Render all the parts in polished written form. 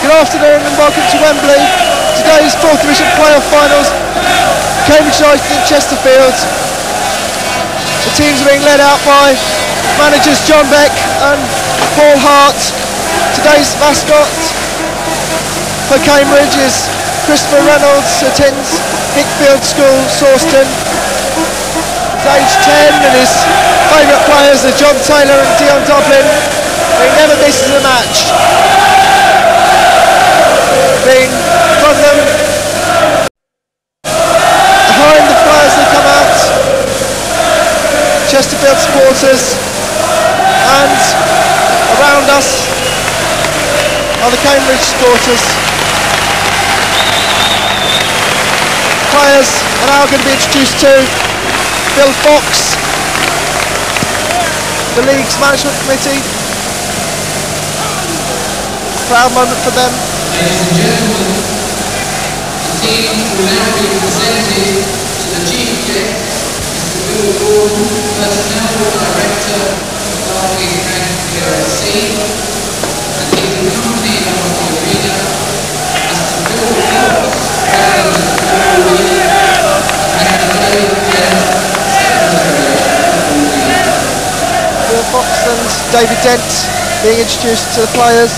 Good afternoon and welcome to Wembley. Today's 4th Division playoff finals. Cambridge United and Chesterfield. The teams are being led out by managers John Beck and Paul Hart. Today's mascot for Cambridge is Christopher Reynolds, attends Hickfield School, Sawston. He's aged 10 and his favourite players are John Taylor and Dion Dublin. He never misses a match. Being from them, behind the players that come out, Chesterfield supporters, and around us are the Cambridge supporters. Players are now going to be introduced to Bill Fox, the league's management committee. Proud moment for them. Ladies and gentlemen, the team will now be presented to the Chief Exec, Mr. Bill Gordon, Personnel Director of Derby and PLC, and he is accompanied on the arena, Mr. Bill Fox, President of the Football League, and Mr. David Dent, Secretary of the Football League. Bill Fox and David Dent being introduced to the players.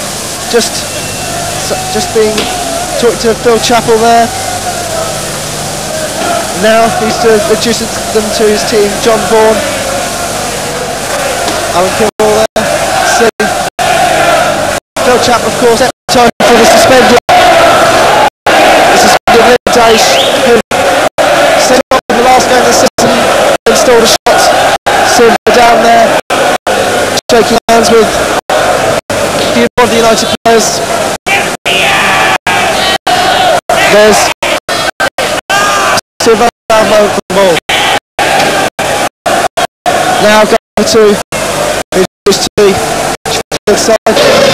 Just being talked to Phil Chappell there. Now he's introducing them to his team, John Vaughan, Alan Kimball there. See Phil Chappell, of course, time for the suspended Liam Daish, who set up in the last game of the season, installed a shot. Silver down there, shaking hands with one of the United players. There's Silver down low for the ball. Now going to introduce to the side.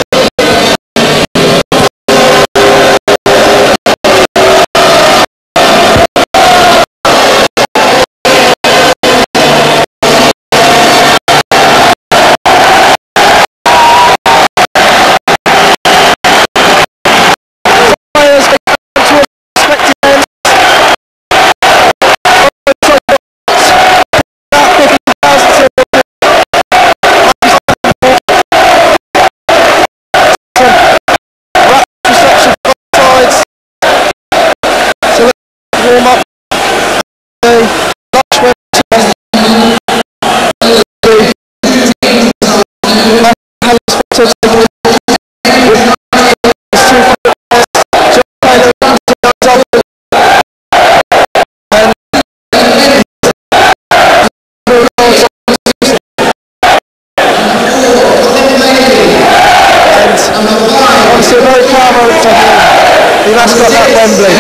Warm up the obviously a very proud moment for him, the mascot at Wembley.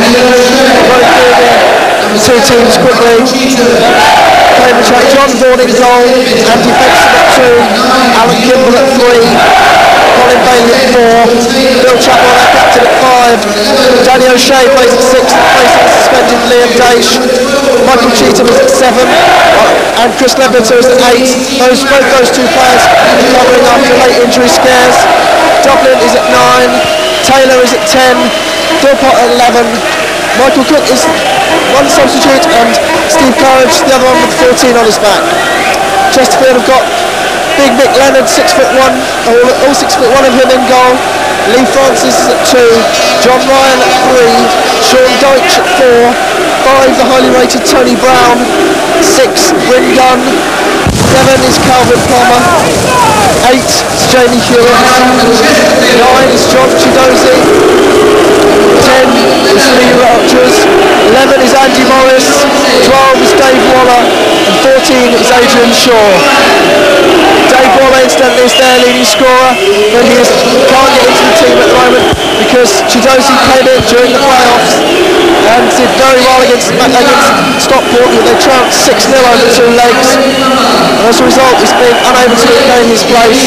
The two teams quickly. Cambridge had John Vaughan in goal, Andy Benson at 2, Alan Kimball at 3, Colin Bailey at 4, Bill Chappell, their captain, at 5, Danny O'Shea plays at 6, replacing the suspended Liam Daish, Michael Cheetham is at 7, and Chris Leadbitter is at 8. Both those two players recovering after late injury scares. Dublin is at 9, Taylor is at 10, Philpott at 11, Michael Cook is one substitute, and Steve Courage, the other one with 14 on his back. Chesterfield have got Big Mick Leonard, 6'1", all 6'1" of him in goal. Lee Francis is at 2, John Ryan at 3, Sean Dyche at 4, 5 the highly rated Tony Brown, 6 Bryn Gunn, 7 is Calvin Plummer, 8 is Jamie Hewitt, 9 is John Chidozi, 10 is Lee Rogers, 11 is Andy Morris, 12 is Dave Waller, and 14 is Adrian Shaw. Dave Waller incidentally is their leading scorer, but he can't get into the team at the moment because Chidozi came in during the playoffs and did very well against Stockport, where they trounced 6-0 over 2 legs, and as a result he's been unable to regain his place.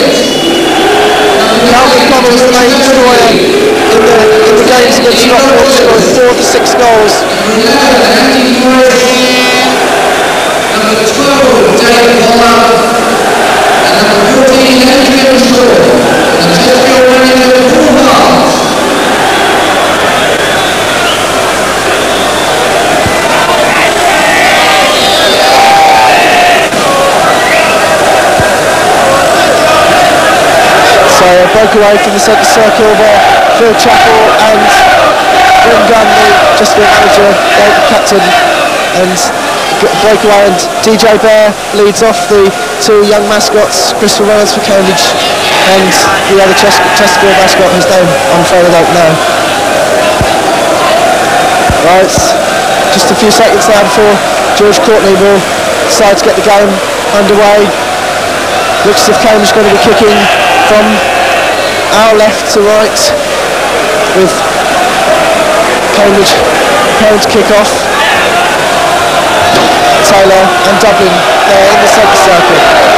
Calvin Plummer was the main destroyer in the games against Stockport, scoring 4 of the 6 goals. Number 12, David Waller, and number 14, Andrew Shaw, and the Chesterfield Paul Hart. broke away from the centre circle there. Phil Chappell and Bryn Gunn, the Chesterfield manager, the captain, and break away, and DJ Bear leads off the two young mascots, Christopher Reynolds for Cambridge and the other Chesterfield mascot whose name I'm afraid I don't know. Right, just a few seconds now before George Courtney will decide to get the game underway. Looks as if Cambridge is going to be kicking from our left to right, with Cambridge preparing to kick off. Taylor and Dublin in the centre circle.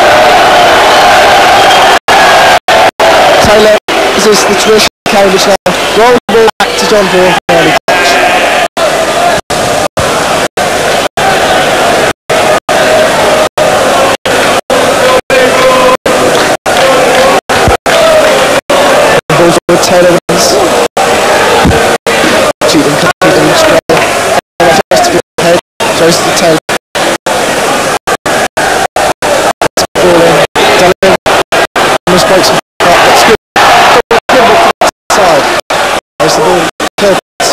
Taylor is the tradition of Cambridge now. Rolls the ball back to John Vaughan for early touch. Ball forward, Taylor wins. Cheatham straight. Head, goes to Taylor. Breaks from that's good. Side. There's the ball. It's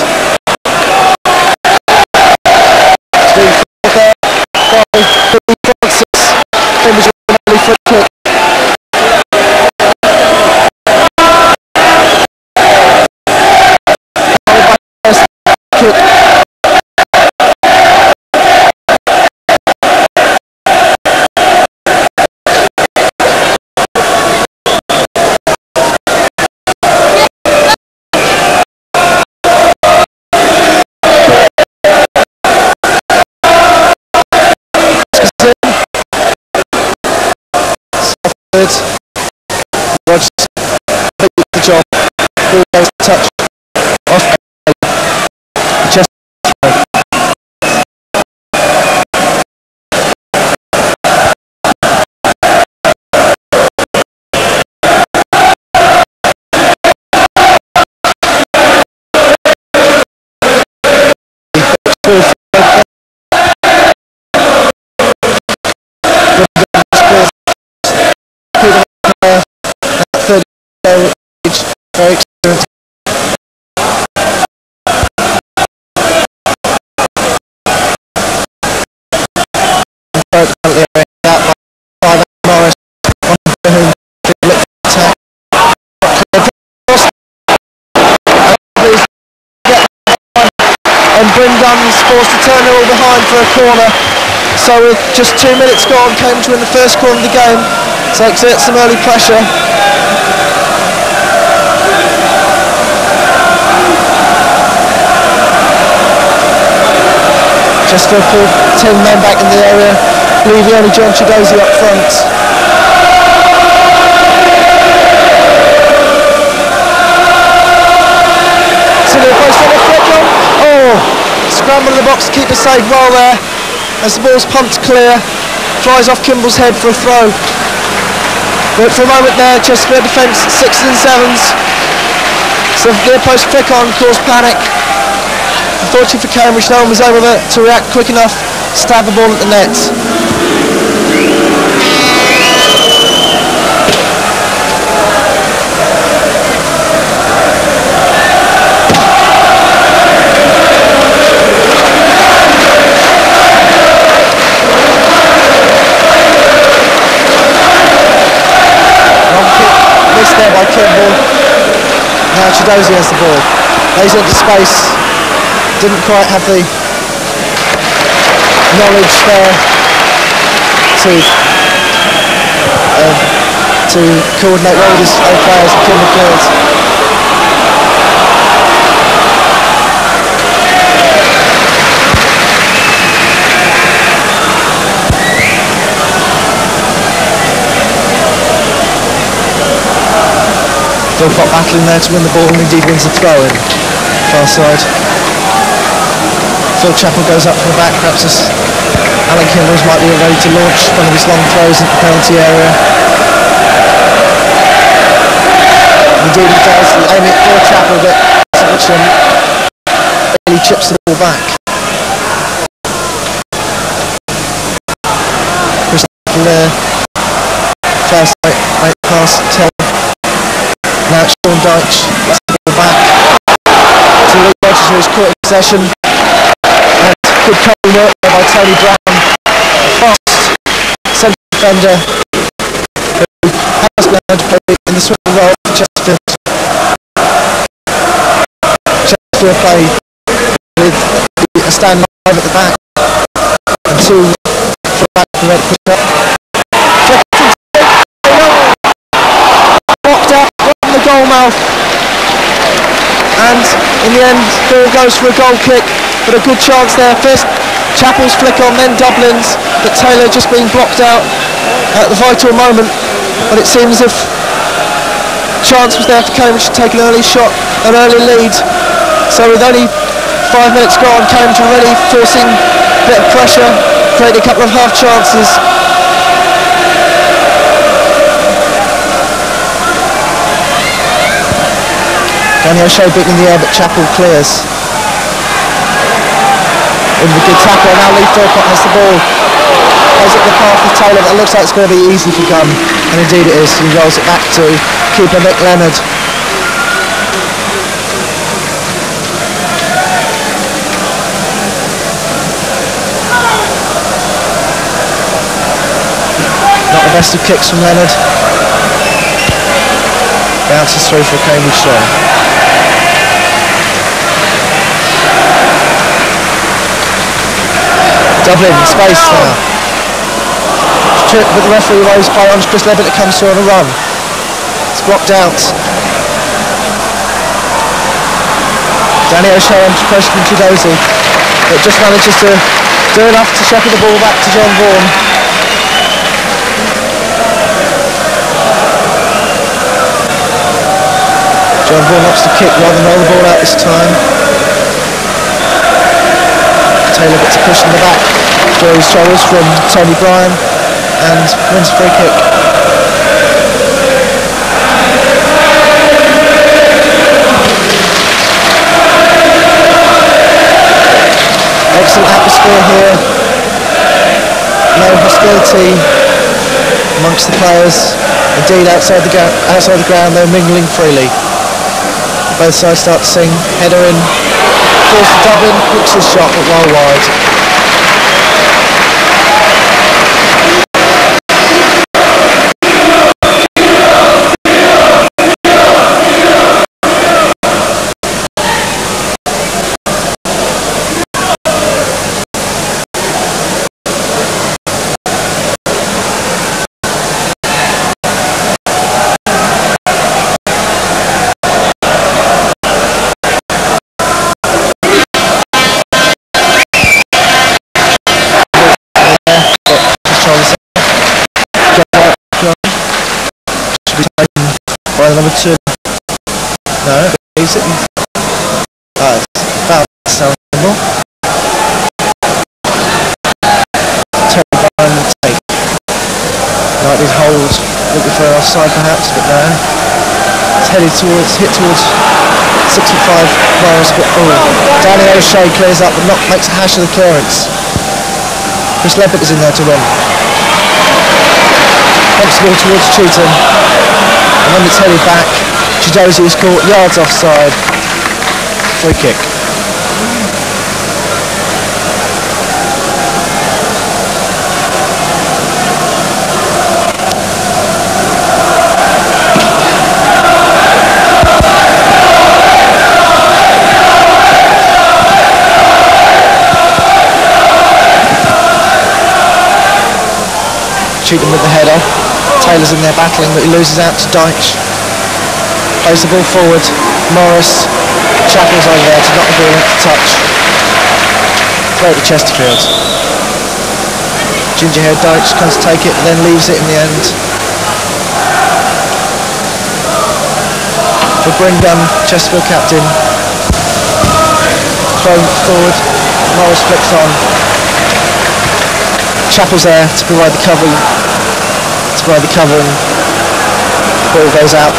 being called there by Billy Francis. Cambridge with an early free kick. Rogers takes the job, ball goes to touch, off just very experienced. Morris, and Bryn Gunn's forced to turn it all behind for a corner. So with just 2 minutes gone, Cambridge win the first corner of the game, so exert some early pressure. Just for 10 men back in the area, leaving only John Chidozie up front. Scramble in the box to keep it safe well there, as the ball's pumped clear, flies off Kimball's head for a throw. But for a moment there, Chesterfield defence 6s and 7s, so the near post flick on caused panic. Unfortunately for Cambridge, no one was able to react quick enough to stab the ball at the net. Missed there by Kimball. Now Chidozie has the ball. Lays into space. Didn't quite have the knowledge there to coordinate well with his own players and Kimball clears. Philpott battling there to win the ball and indeed wins the throw-in. Far side. Phil Chappell goes up from the back, perhaps as Alan Kimballs might be ready to launch one of his long throws into the penalty area. Indeed he does, aiming at Phil Chappell, but Richardson really chips the ball back. Christopher there, first right pass, Taylor. Sean Dyche gets the ball back to Lee Rogers, who is caught in possession. And good covering work there by Tony Brown, fast centre defender who has learned to play in the swing role for Chesterfield. Chesterfield play with a stand live at the back and two for back to ready pick up. Knocked out from the goal mouth, and in the end ball goes for a goal kick, but a good chance there. First Chappell's flick on, then Dublin's, but Taylor just being blocked out at the vital moment. But it seems as if chance was there for Cambridge to take an early shot, an early lead. So with only 5 minutes gone, Cambridge already forcing a bit of pressure, creating a couple of half chances. Danny O'Shea beating in the air, but Chappell clears. In the good tackle, and now Lee Philpott has the ball. Plays it the path of Taylor, that looks like it's going to be easy for Gunn, and indeed it is. He rolls it back to keeper Nick Leonard. Not the best of kicks from Leonard. Bounces through for Cambridge throw. Dublin in space now. But the referee waves play on Chris Levitt, that comes through on a run. It's blocked out. Danny O'Shea under pressure from Chidozie, but just manages to do enough to shepherd the ball back to John Vaughan. John Vaughan opts to kick rather than roll the ball out this time. Taylor gets a push in the back, throws shoulders from Tony Bryan and wins a free kick. Excellent atmosphere here, no hostility amongst the players. Indeed, outside the ground they're mingling freely. Both sides start to sing, header in. Force to Dublin, hooks his shot but well wide. By the number 2. No, he's it. It's foul. Soundable. Tony Bryan will take. Knightley hold, looking for an offside perhaps, but no. It's hit towards 65 miles a bit forward. Danny O'Shea clears up but makes a hash of the clearance. Chris Levitt is in there to win. Pumps the ball towards Cheetham. And when it's headed back, Chidozie is caught yards offside. Free kick. Cheetham with the header. Taylor's in there battling, but he loses out to Dyche. Plays the ball forward. Morris. Chappell's over there to knock the ball into touch. Throw to Chesterfield. Gingerhead Dyche comes to take it, and then leaves it in the end. For Bryn Gunn, Chesterfield captain. Throw forward. Morris flicks on. Chappell's there to provide the covering. Ball goes out.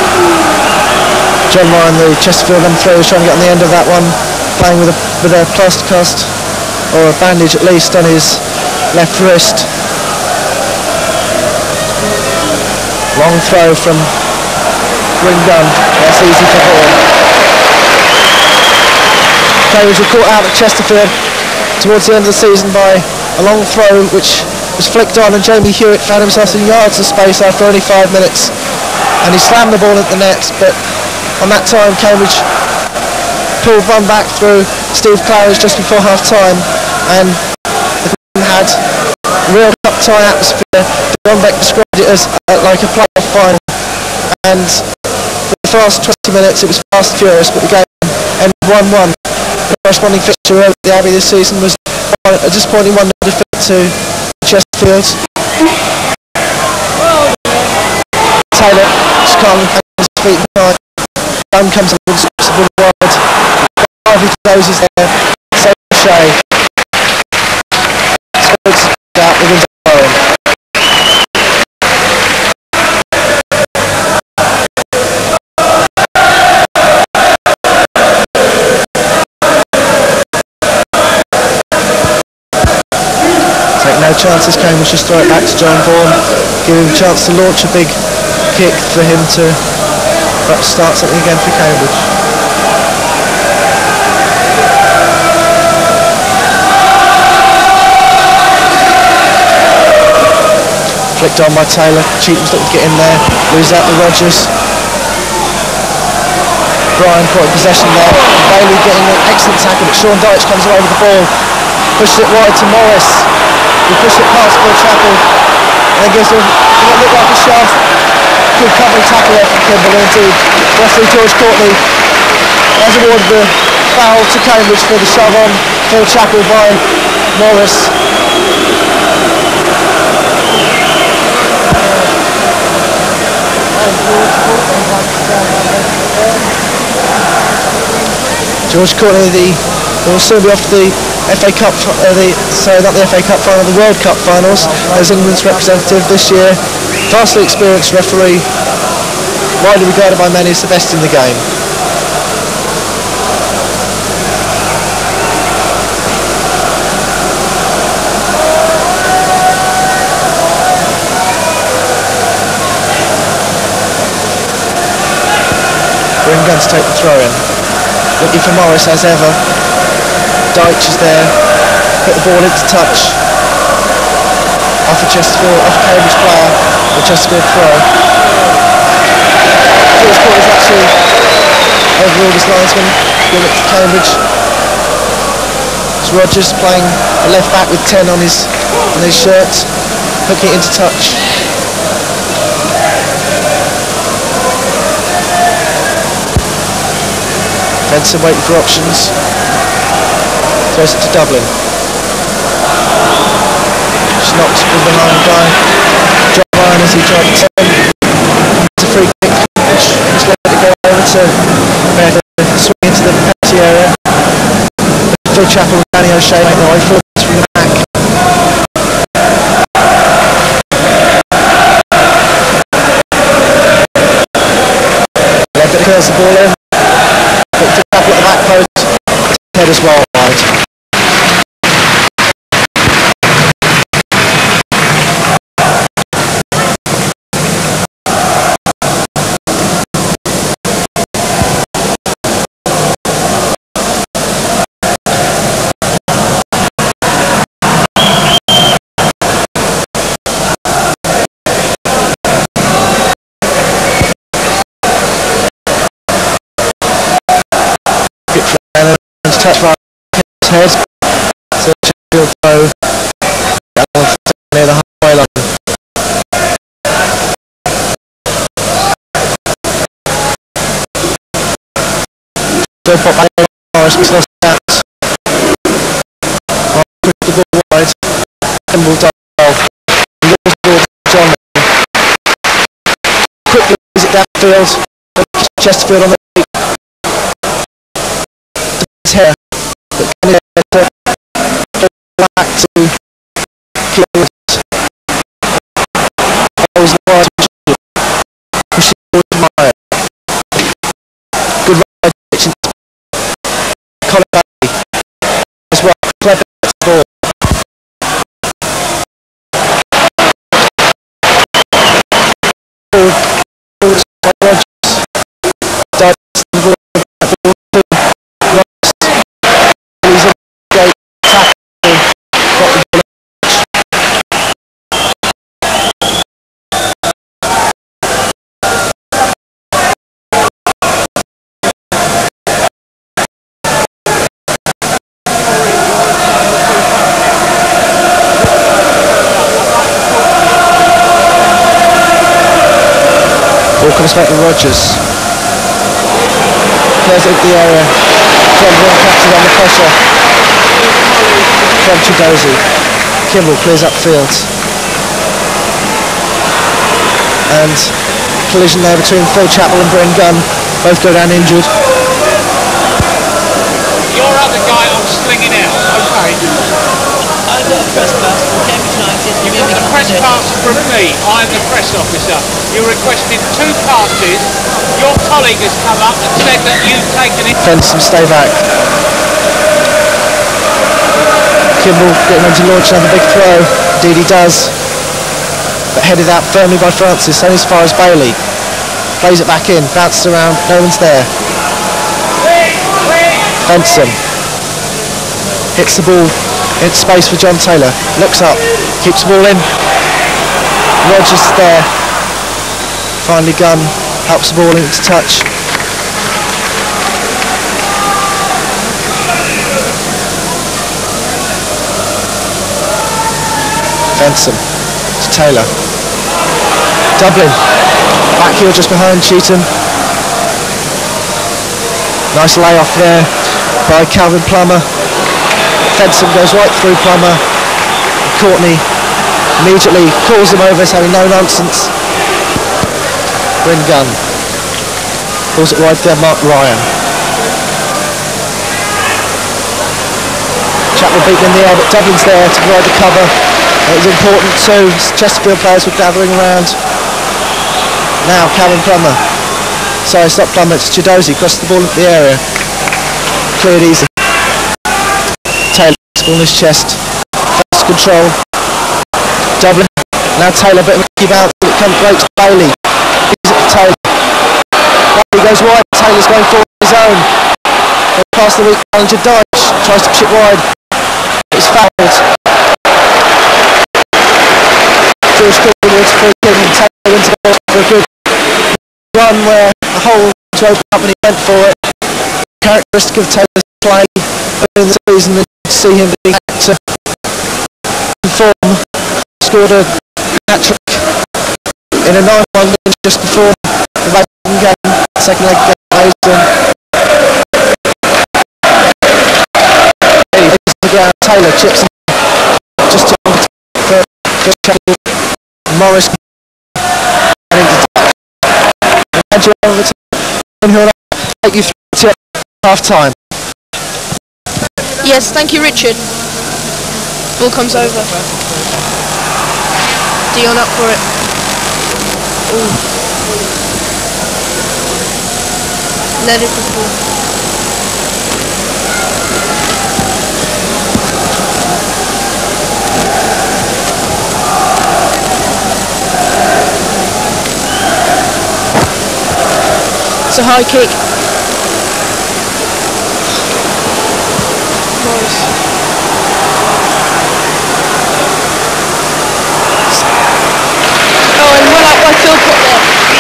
John Ryan, the Chesterfield number 3, was trying to get on the end of that one, playing with a plaster cast or a bandage at least on his left wrist. Long throw from ring gun. That's easy for Vaughan. Cambridge were caught out at Chesterfield towards the end of the season by a long throw which was flicked on, and Jamie Hewitt found himself in yards of space after only 5 minutes, and he slammed the ball at the net. But on that time Cambridge pulled one back through Steve Claridge just before half time, and the game had a real cup tie atmosphere. John Beck described it as like a playoff final, and for the first 20 minutes it was fast and furious, but the game ended 1-1. The corresponding fixture at the Abbey this season was a disappointing 1-0 defeat to Chesterfield. Taylor just can't hang his feet behind. Dunn comes up and stops the ball wide. Harvey closes there. So Shea. Scopes out within the line. No chances. Cambridge just throw it back to John Vaughan, give him a chance to launch a big kick for him to perhaps start something again for Cambridge. Flicked on by Taylor. Cheatham's looking to get in there, loses out to Rogers. Brian caught in possession there. Bailey getting an excellent tackle, but Sean Dyche comes away with the ball, pushes it wide to Morris. He pushed it past Bill Chappell, and it gives him what looked like a sharp, good covering tackle there from Kimball. Indeed, referee George Courtney has awarded the foul to Cambridge for the shove on Phil Chappell by Morris. George Courtney will soon be off to the FA Cup, not the FA Cup final, the World Cup finals as England's representative this year. Vastly experienced referee, widely regarded by many as the best in the game. Ring gun to take the throw in. Looking for Morris as ever. Dyche is there, put the ball into touch. Off a Chesterfield, off a Cambridge player, the Chesterfield throw. George Court is actually overruled his linesman, giving it to Cambridge. It's Rogers playing a left back with 10 on his shirt, hooking it into touch. Benson waiting for options. Throws it to Dublin. Just knocks from behind by John Ryan as he tried to turn. It's a free kick. Just let it go over to swing into the penalty area. Phil Chappell and Danny O'Shea make their way forwards from the back. Levitt curls the ball in. Phil Chappell at the back post. Head as well wide. Touch by his head, so Chesterfield throw that one near the halfway line. Good pop by Morris, but lost out. Push the ball wide, Kimball does well. He loses the ball to John. Quickly lays it downfield, Chesterfield on the feet. Here, but can back to Kimball. Always wide, pushing forward to Meyer. Good right pitch. Colin Bailey as well. Clever ball. Forward by Rogers. comes back to Rogers. Clears it the area. John Vaughan captured under pressure from Chidozie. Kimball clears upfield. And collision there between Phil Chappell and Bryn Gunn. Both go down injured. Your other guy I'm slinging out, okay. I've got a press pass from Cambridge United. You've got a press pass from me, I'm the press officer. You requested 2 passes. Your colleague has come up and said that you've taken it. Fenton stay back. Kimball getting on to launch another big throw. Indeed he does. But headed out firmly by Francis, only as far as Bailey. Plays it back in, bounces around, no one's there. Benson hits the ball into space for John Taylor. Looks up, keeps the ball in. Rogers is there. Finally Gunn helps the ball into touch. Benson to Taylor. Dublin. Back heel just behind Cheetham. Nice layoff there by Calvin Plummer. Fenton goes right through Plummer. Courtney immediately calls him over, saying no nonsense. Bryn Gunn pulls it wide there, Mark Ryan. Chapel beaten in the air, but Dublin's there to provide the cover. It was important too. Chesterfield players were gathering around. Now Calvin Plummer. Sorry, it's not Plummer, it's Chidozie. Crosses the ball into the area. Cleared easy. Taylor, ball in his chest. Fast control. Dublin. Now Taylor, bit of a key bounce. It comes breaks Bailey. Gives it to Taylor. Bailey goes wide. Taylor's going forward on his own. Past the weak challenger Dyche. Tries to chip wide. It's fouled. George Cornwall's free kick and Taylor into the ball for a good run where a hole to open up and he went for it. Characteristic of Taylor's play in the season, and you see him being to form. Scored a hat-trick in a 9-1 win just before the Mason game, second leg against Mason. The ground, Taylor chips just to for Morris take you through to half time. Yes, thank you, Richard. Ball comes over. Dion up for it. Ooh. Let it before. It's a high kick. Morris. Oh, and well out by Philpott there.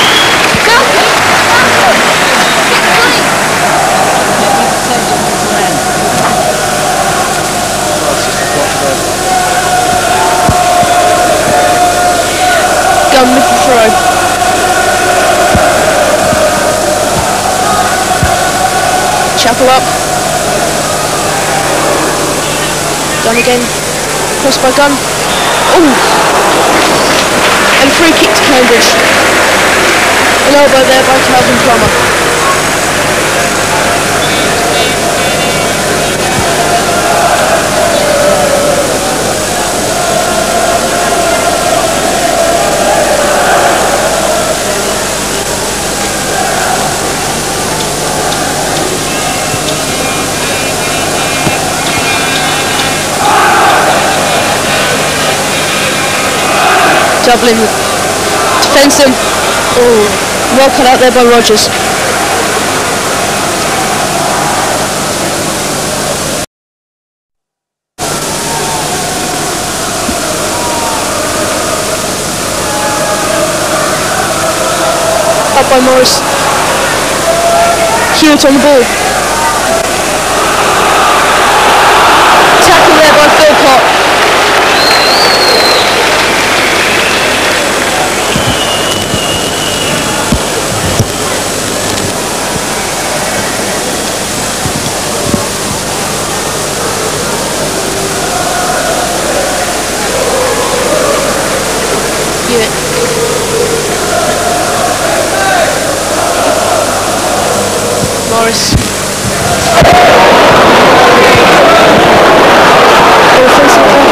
Gunn with the throw. Chappell up. Gunn again. Crossed by Gunn. Ooh! And a free kick to Cambridge. An elbow there by Calvin Plummer. Dublin defends him. Oh, well cut out there by Rogers. Up by Morris. Hewitt on the ball. Tackle there by Philpott. Morris. Offensive foul.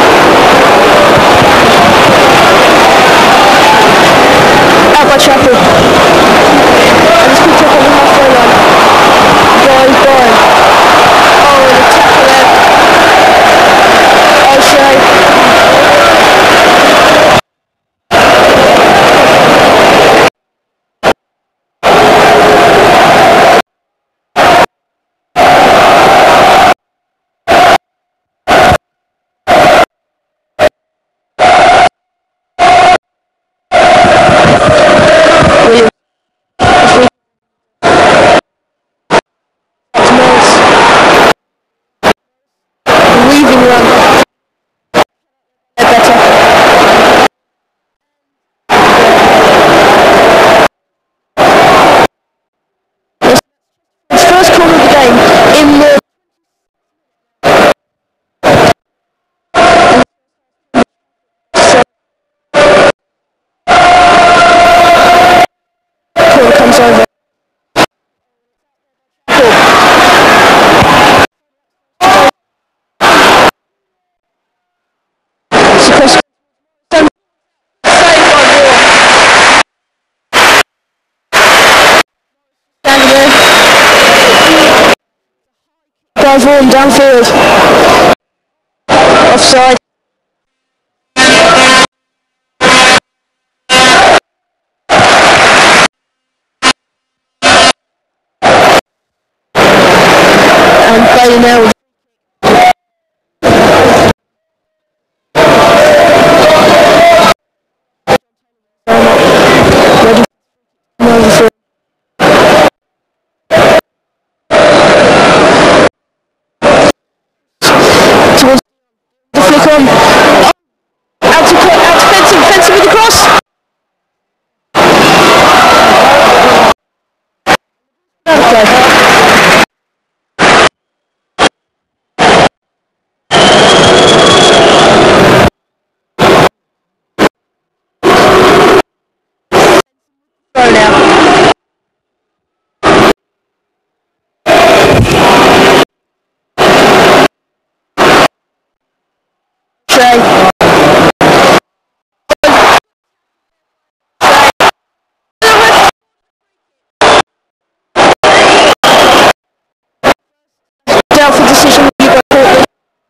Out by Chapel. And it's picked up on the halfway line. By Brian. Oh, and a tackle there. O'Shea. Weaving run. Better. It's first corner of the game in the corner comes over. Vaughan downfield. Offside. And Bailey now. Fencing with the cross. Okay. Throw now. Shay. For decision, you got Courtney.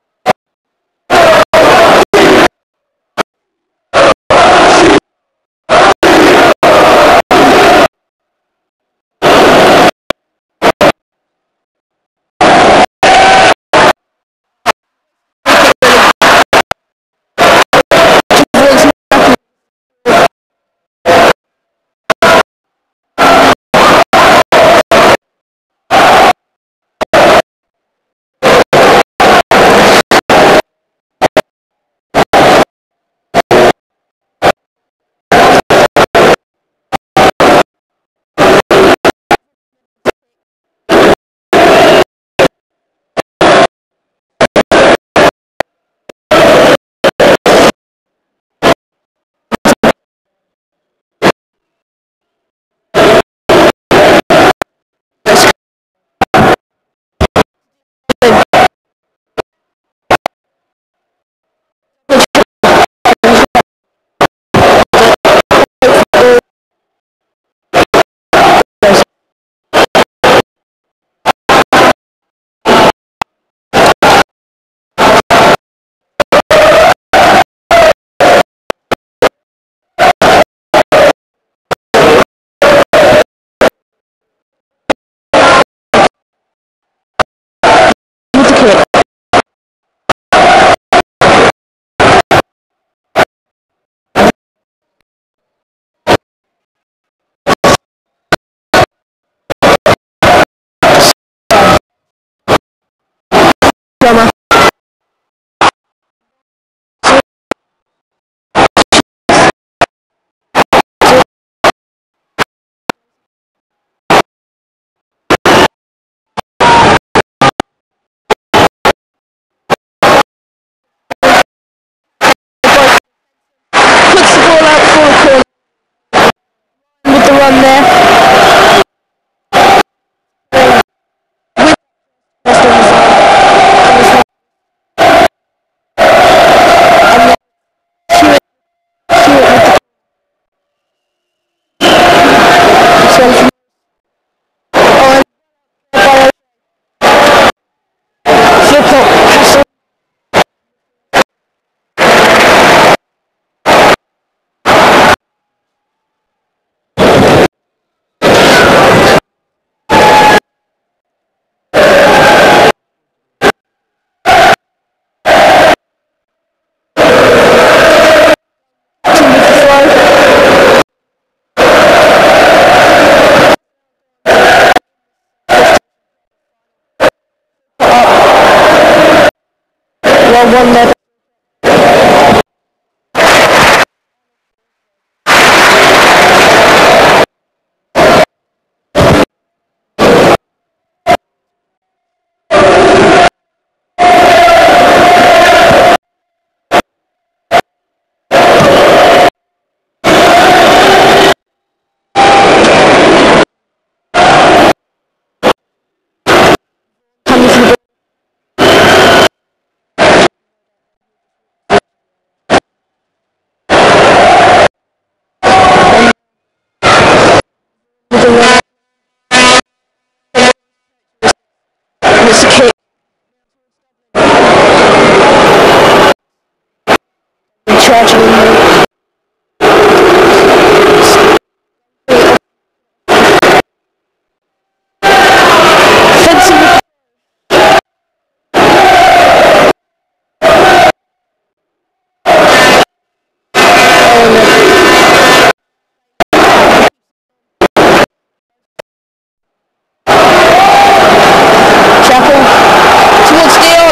Drummer. Puts the ball out for a corner. With the run there. one there. It's a kick. Charging him. Fencing. Chapel towards Dion.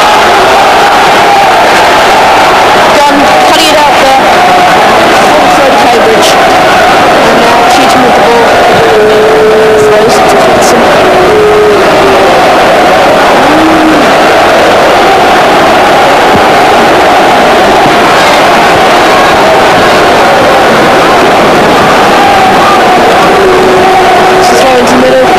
Gunn cutting it out there. Full throw to Cambridge. And now Cheatham with the ball. Throws it to Hudson. It's a throw into the middle.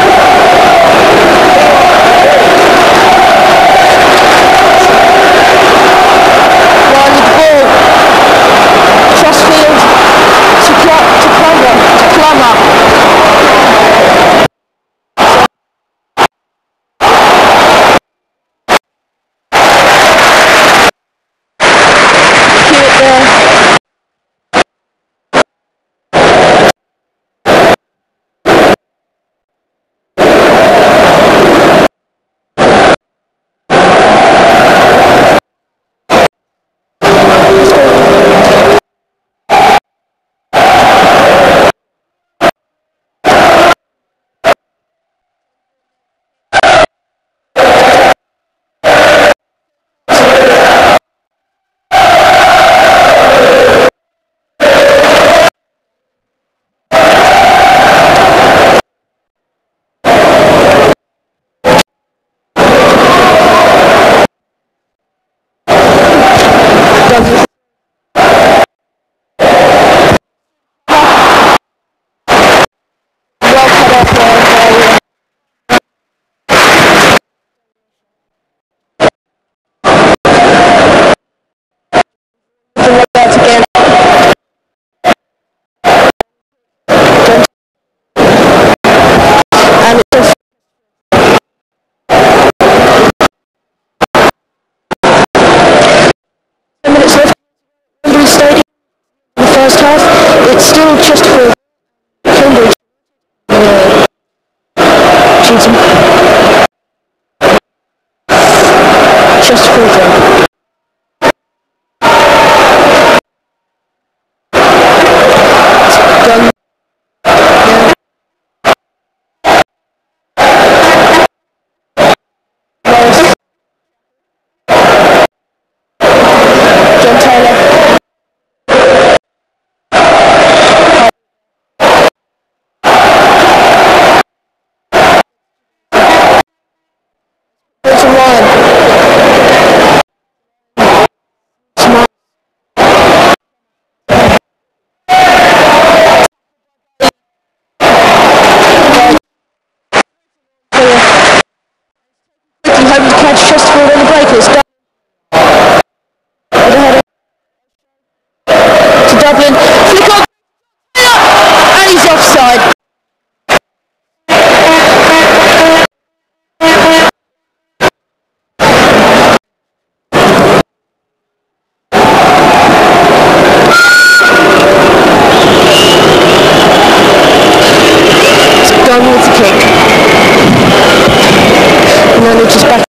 It's still Chesterfield, Cambridge, Cheatham, Chesterfield then. Gunn. Morris. John Taylor. Hoping to catch Chesterfield on the breakers. To Dublin. Flick on. And he's offside. It's Gunn with the kick. And then it's just back.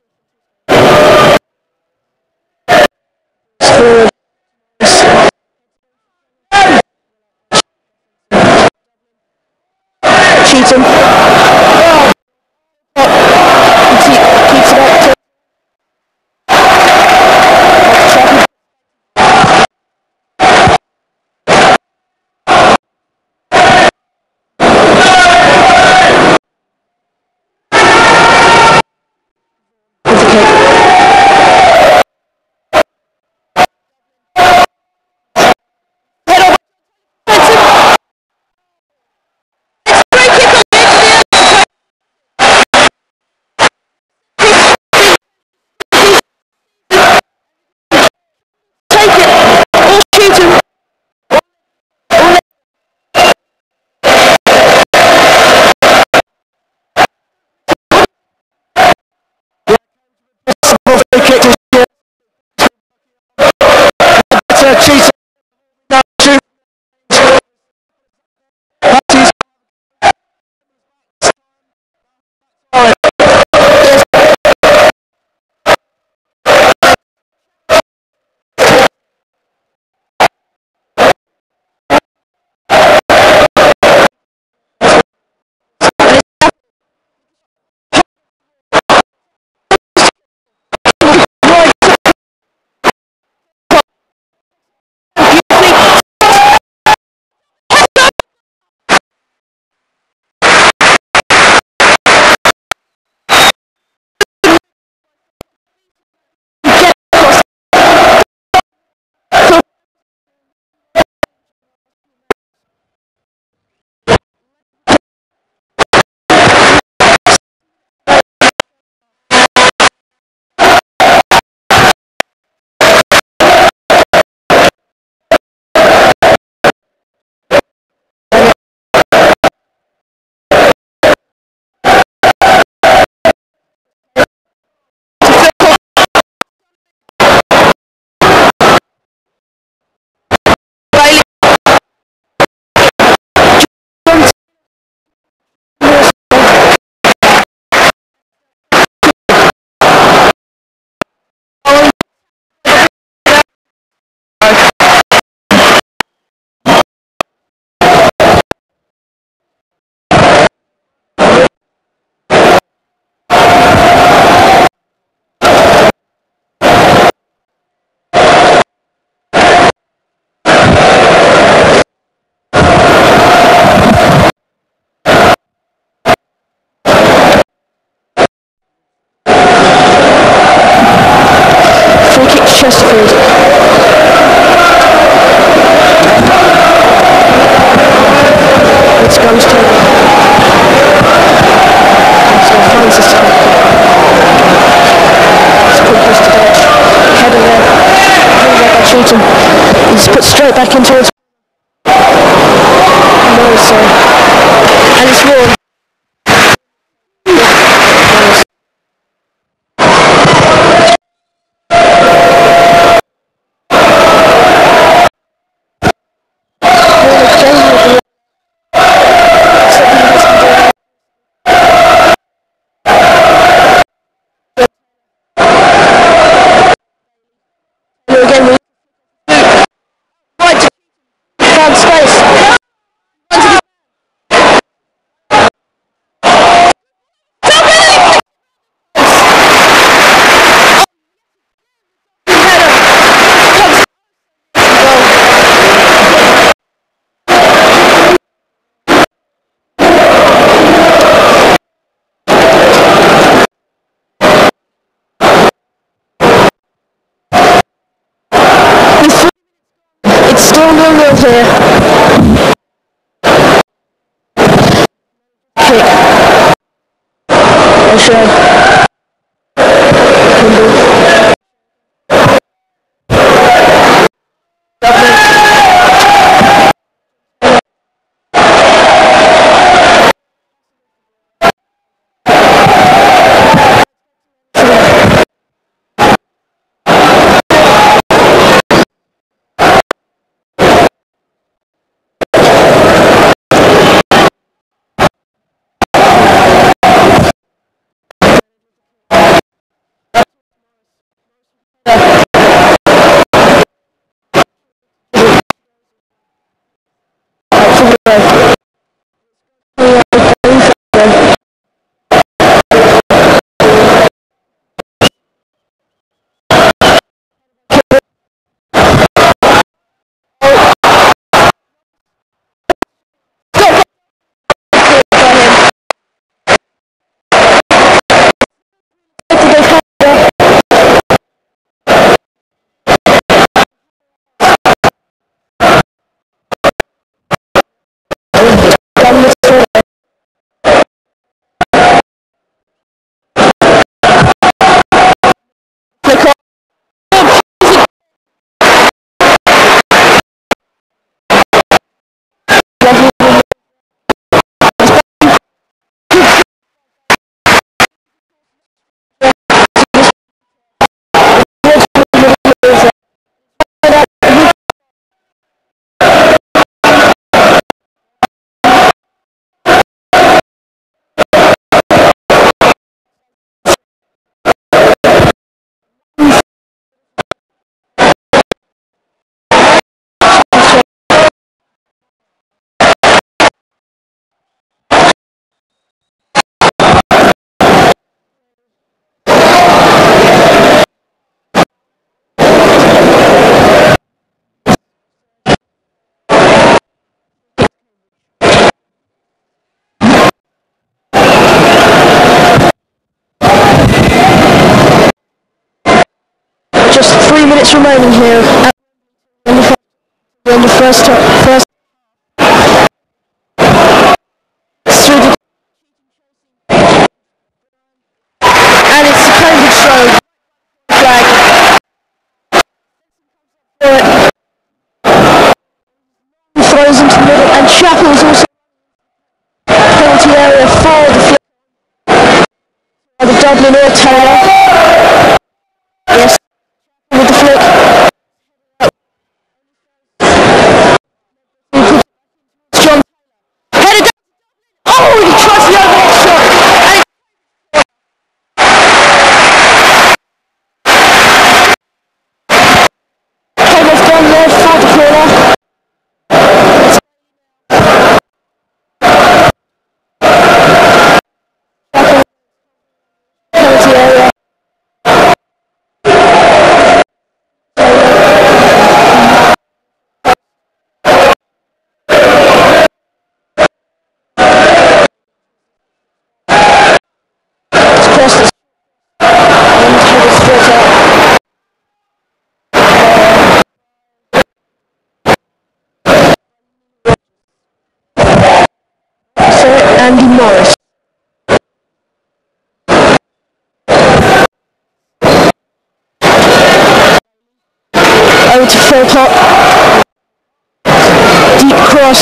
Cheatham. Keeps it up. straight back in towards. No, sorry. And it's Warren. Still nil-nil here. Kick. O'Shea. Kimball. Dublin. Just 3 minutes remaining here in the first through the and it's the Cambridge show flag. Throws into the middle and Chappell's also penalty area for the flick. Either Dublin or Taylor. Yes. With the flick. John headed down. Oh, he tries the overhead shot. Taylor's gone there for the corner. Penalty area. Andy Morris. Over to Philpott. across.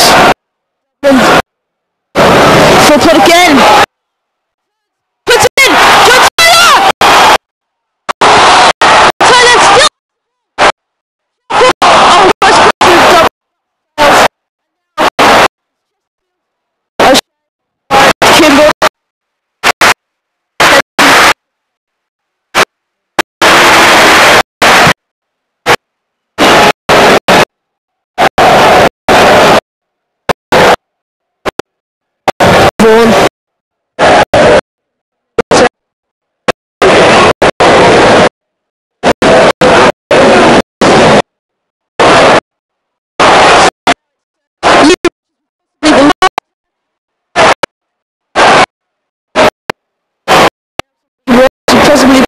Full put again. Puts it in. John Taylor. Taylor still. Oh, nice Kimball. Vaughan. Possibly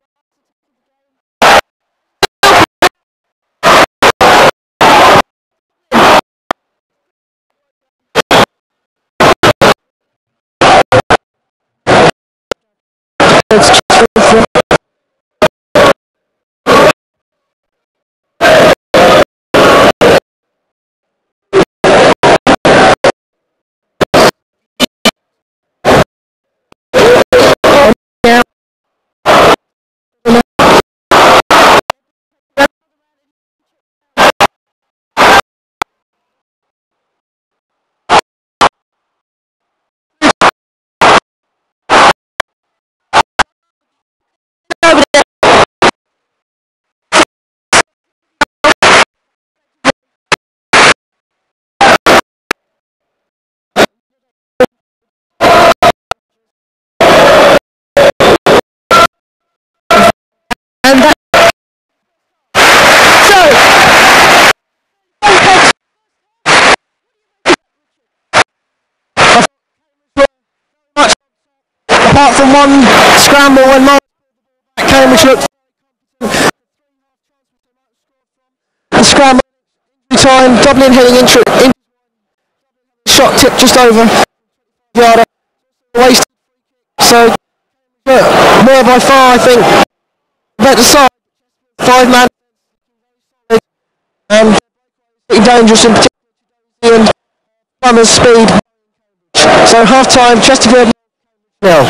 and that. So, apart from one scramble when Cambridge looked the scramble time, Dublin heading into shot tip just over yard waste. So more by far, I think, better side. 5 man and pretty dangerous in particular and Plummer's speed. So half time, Chesterfield nil.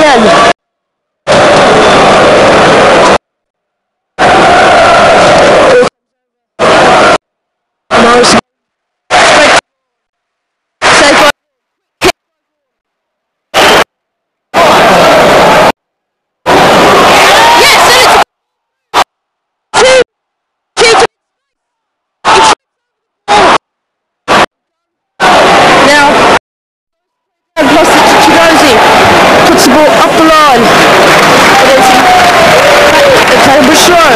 again. Morris. Puts the ball up the line. Cambridge throw.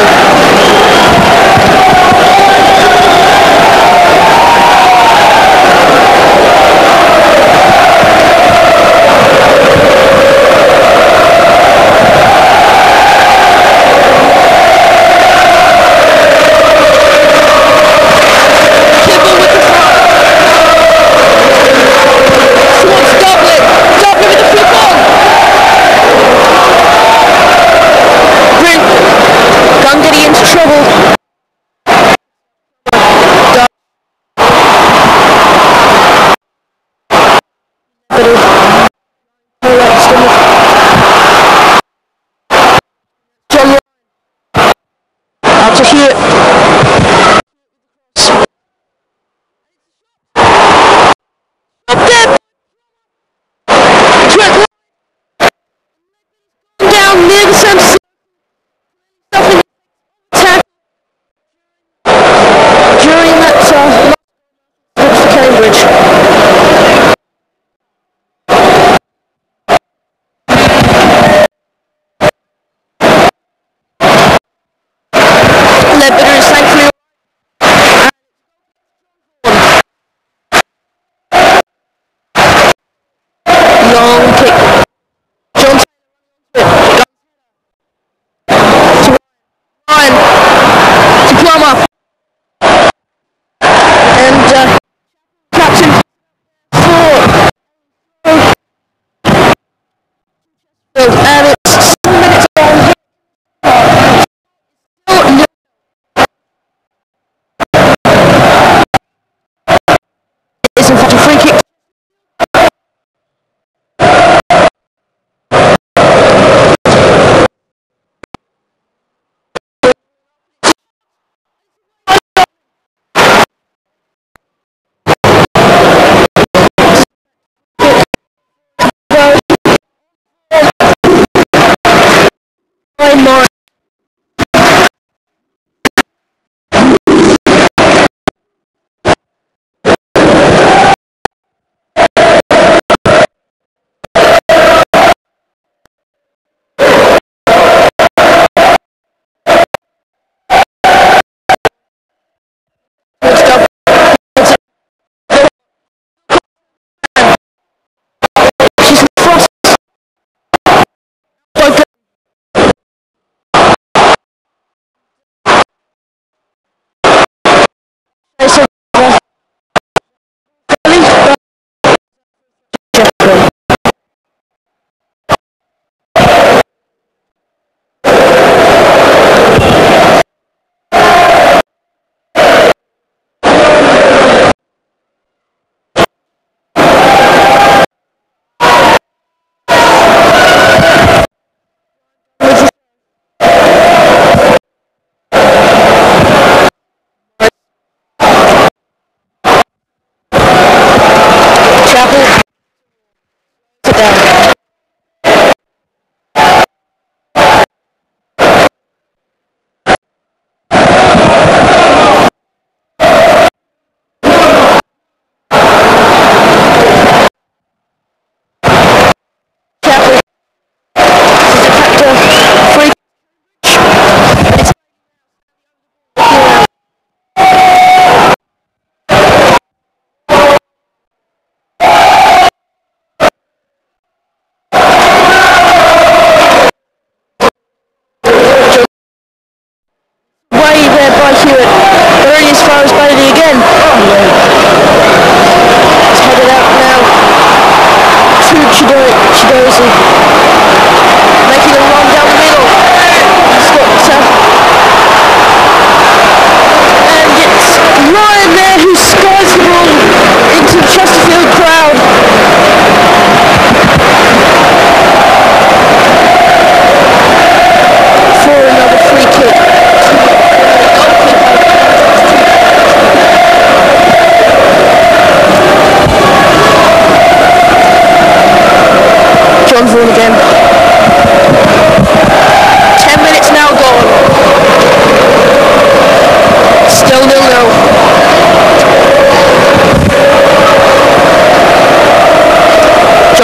More.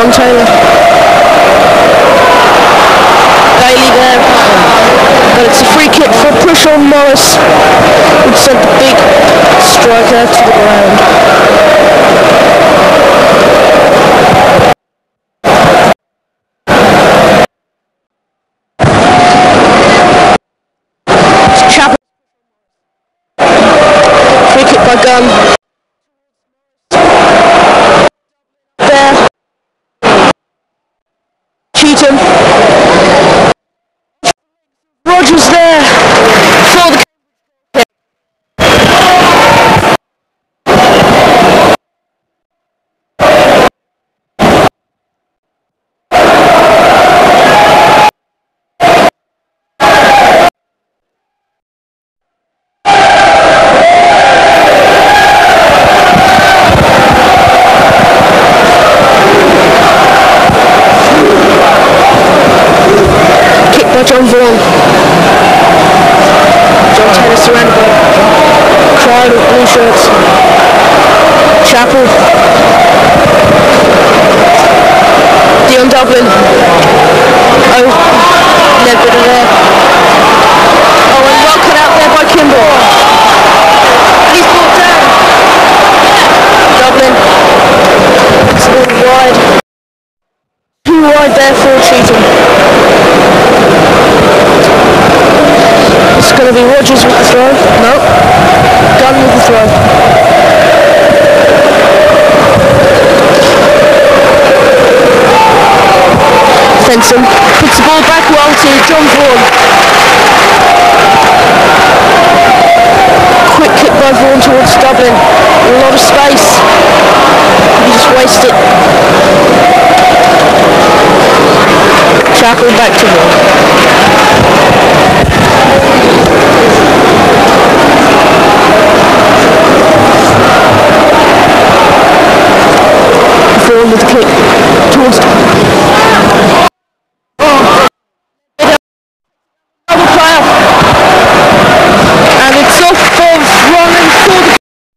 John Taylor. Bailey there. But it's a free kick for Prishon Morris, who sent the big striker to the ground. Chapel. Free kick by Gunn. There. Cheatham. Rogers there for the kick. John Vaughan. John Taylor surrounded by a crowd of blue shirts. Chapel. Dion Dublin. Oh, Nedved there. Oh, and well cut out there by Kimball. And he's brought down. Dublin. It's all wide. Too wide there for Cheatham. It's going to be Rogers with the throw. No. Gunn with the throw. Fenson puts the ball back well to John Vaughan. Quick kick by Vaughan towards Dublin. A lot of space. He just wasted it. Chapel back to Vaughan. Vaughan with the kick towards double player, and it's off of Ronan for the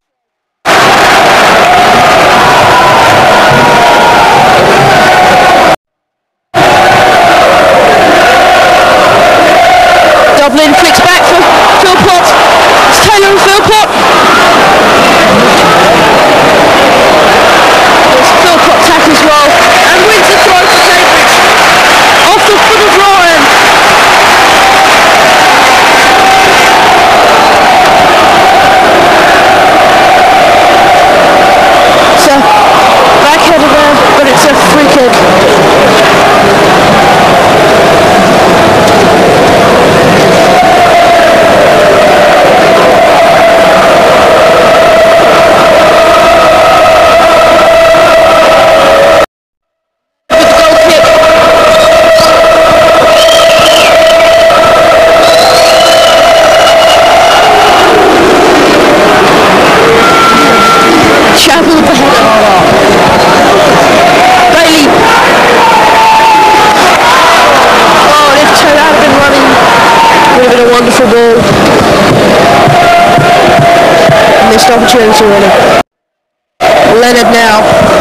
Dublin flicks back for Philpott. It's Taylor and Philpott. Philpott tackles well and wins the throw for Cambridge. Off the foot of Ryan. It's a backheader there, but it's a free kick. Chapel with the header. Bailey. Oh, and if Taylor had been running, it would have been a wonderful ball. Missed opportunity really. Leonard now.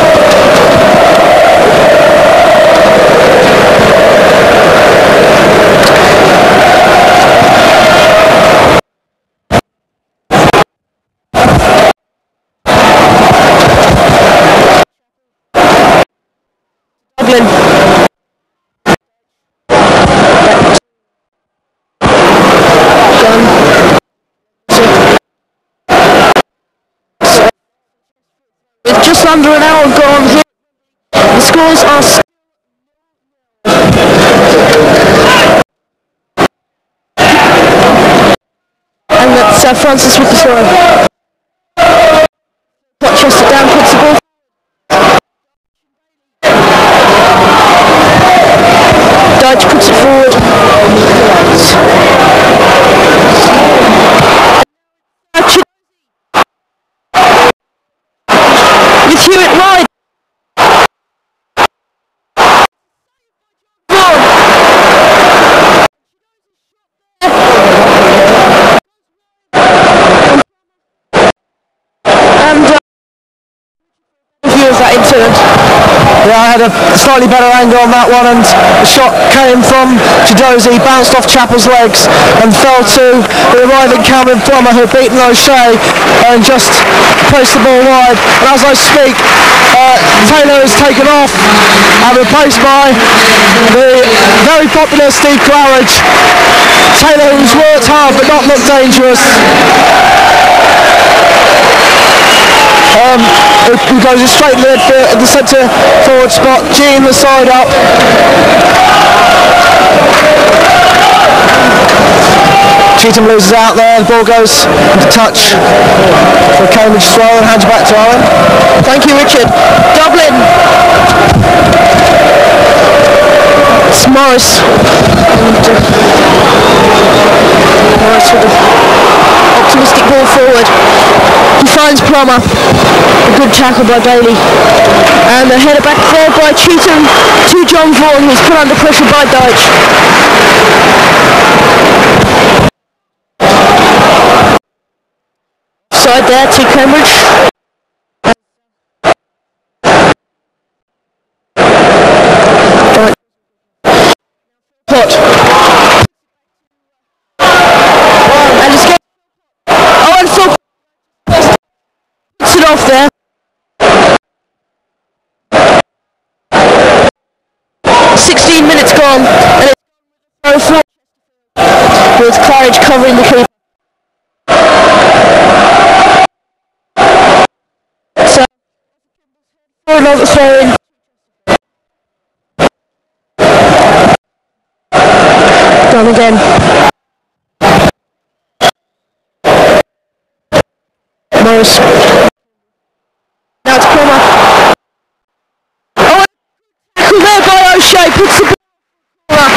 Dublin. Gunn. With just under an hour gone here, the scores are and that's Francis with the throw. Rochester down, puts the ball. Dodge puts it forward. With Hewitt wide. And view of that incident. Yeah, I had a slightly better angle on that one, and the shot came from Chidozie, bounced off Chappell's legs and fell to the arriving Cameron Plummer, who had beaten O'Shea and just placed the ball wide. And as I speak, Taylor is taken off and replaced by the very popular Steve Claridge. Taylor, who's worked hard but not looked dangerous. Who goes straight in the centre forward spot. Gene the side up. Cheetham loses out there. The ball goes into touch for a Cambridge throw and hands back to Owen. Thank you, Richard. Dublin. It's Morris. Morris with an optimistic ball forward. He finds Plummer. A good tackle by Bailey. And the header back there by Cheetham to John Vaughan, who's put under pressure by Deitch. Side there to Cambridge. Pot. And it's getting... Oh, and Phil puts it off there. 16 minutes gone, and it's throw forward with Claridge covering the keeper. So, another throw in. Done again. Morris. Now it's Plummer. Oh, tackle there by O'Shea. Puts the ball up.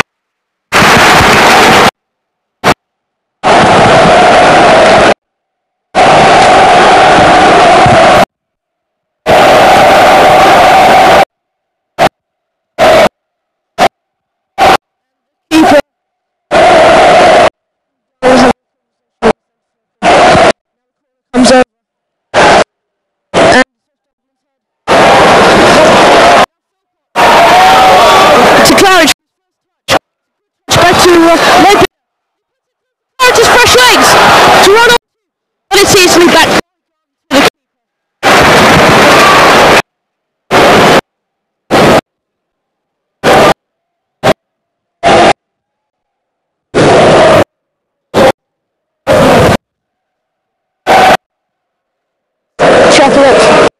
Keeper. Comes over. Claridge back to Napier. Claridge's fresh legs to run on, but it's easily back to the keeper. Chapel.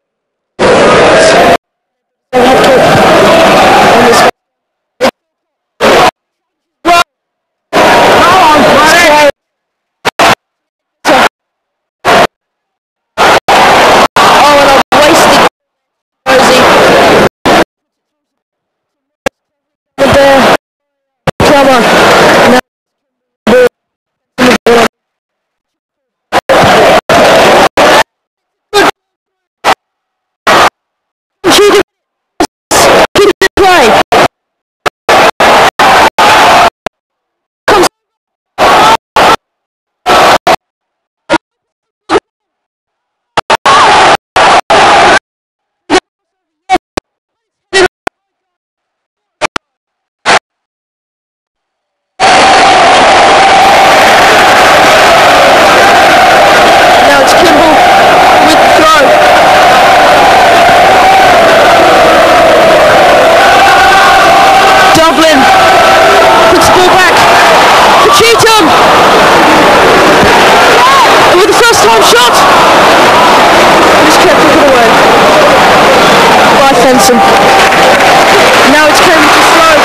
Fenson. Now it's Cambridge's throw.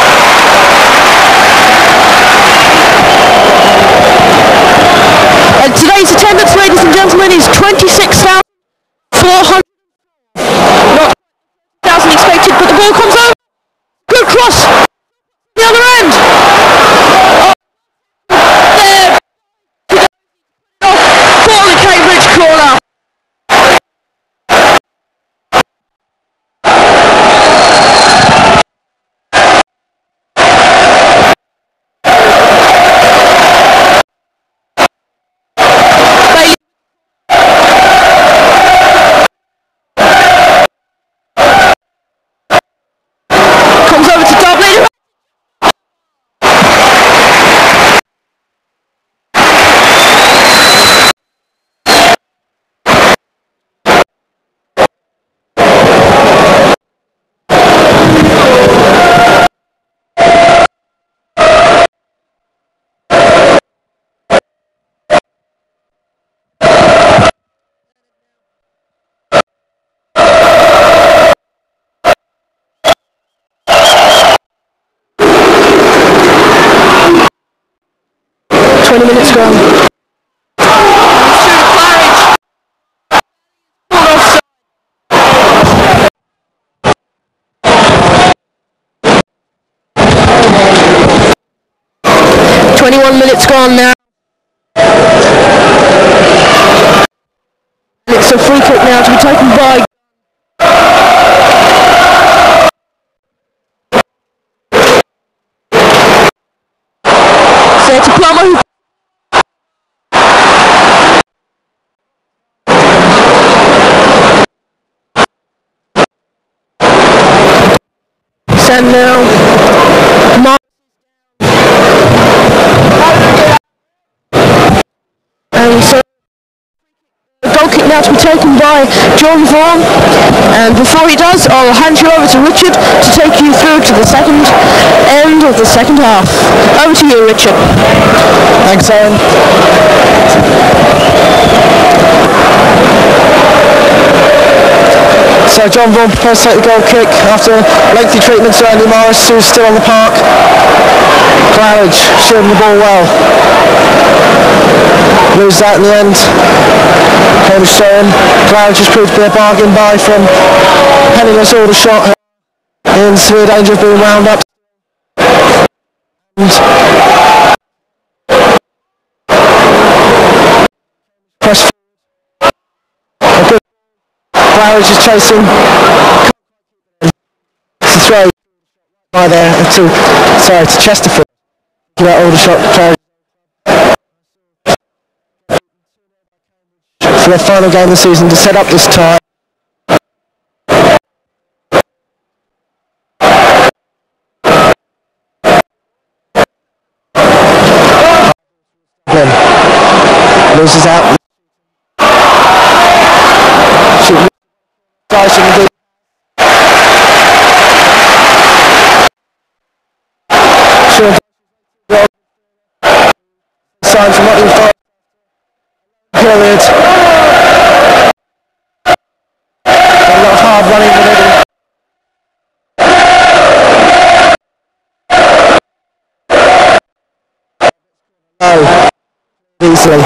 And today's attendance, ladies and gentlemen, is 26,400. Not 1,000 expected, but the ball comes over. Good cross. The other end. Oh, there. For the Cambridge corner. 20 minutes gone. Through Claridge. Offside. 21 minutes gone now. And it's a free kick now to be taken by. So to Plummer. And now, and so the goal kick now to be taken by John Vaughan, and before he does, I'll hand you over to Richard to take you through to the second end of the second half. Over to you, Richard. Thanks, Aaron. So John Vaughan prepares to take the goal kick after lengthy treatment to Andy Morris, who's still on the park. Claridge shielding the ball well. Lose that in the end. Hamish Stone. Claridge has proved to be a bargain buy from penniless Aldershot, in severe danger of being wound up. And press forward. Claridge is chasing. It's a throw by there to Chesterfield. That Aldershot Claridge. For their final game of the season to set up this tie. Loses out. Sign from Nottingham Forest. Period. A lot of hard running in the middle. Oh, easily.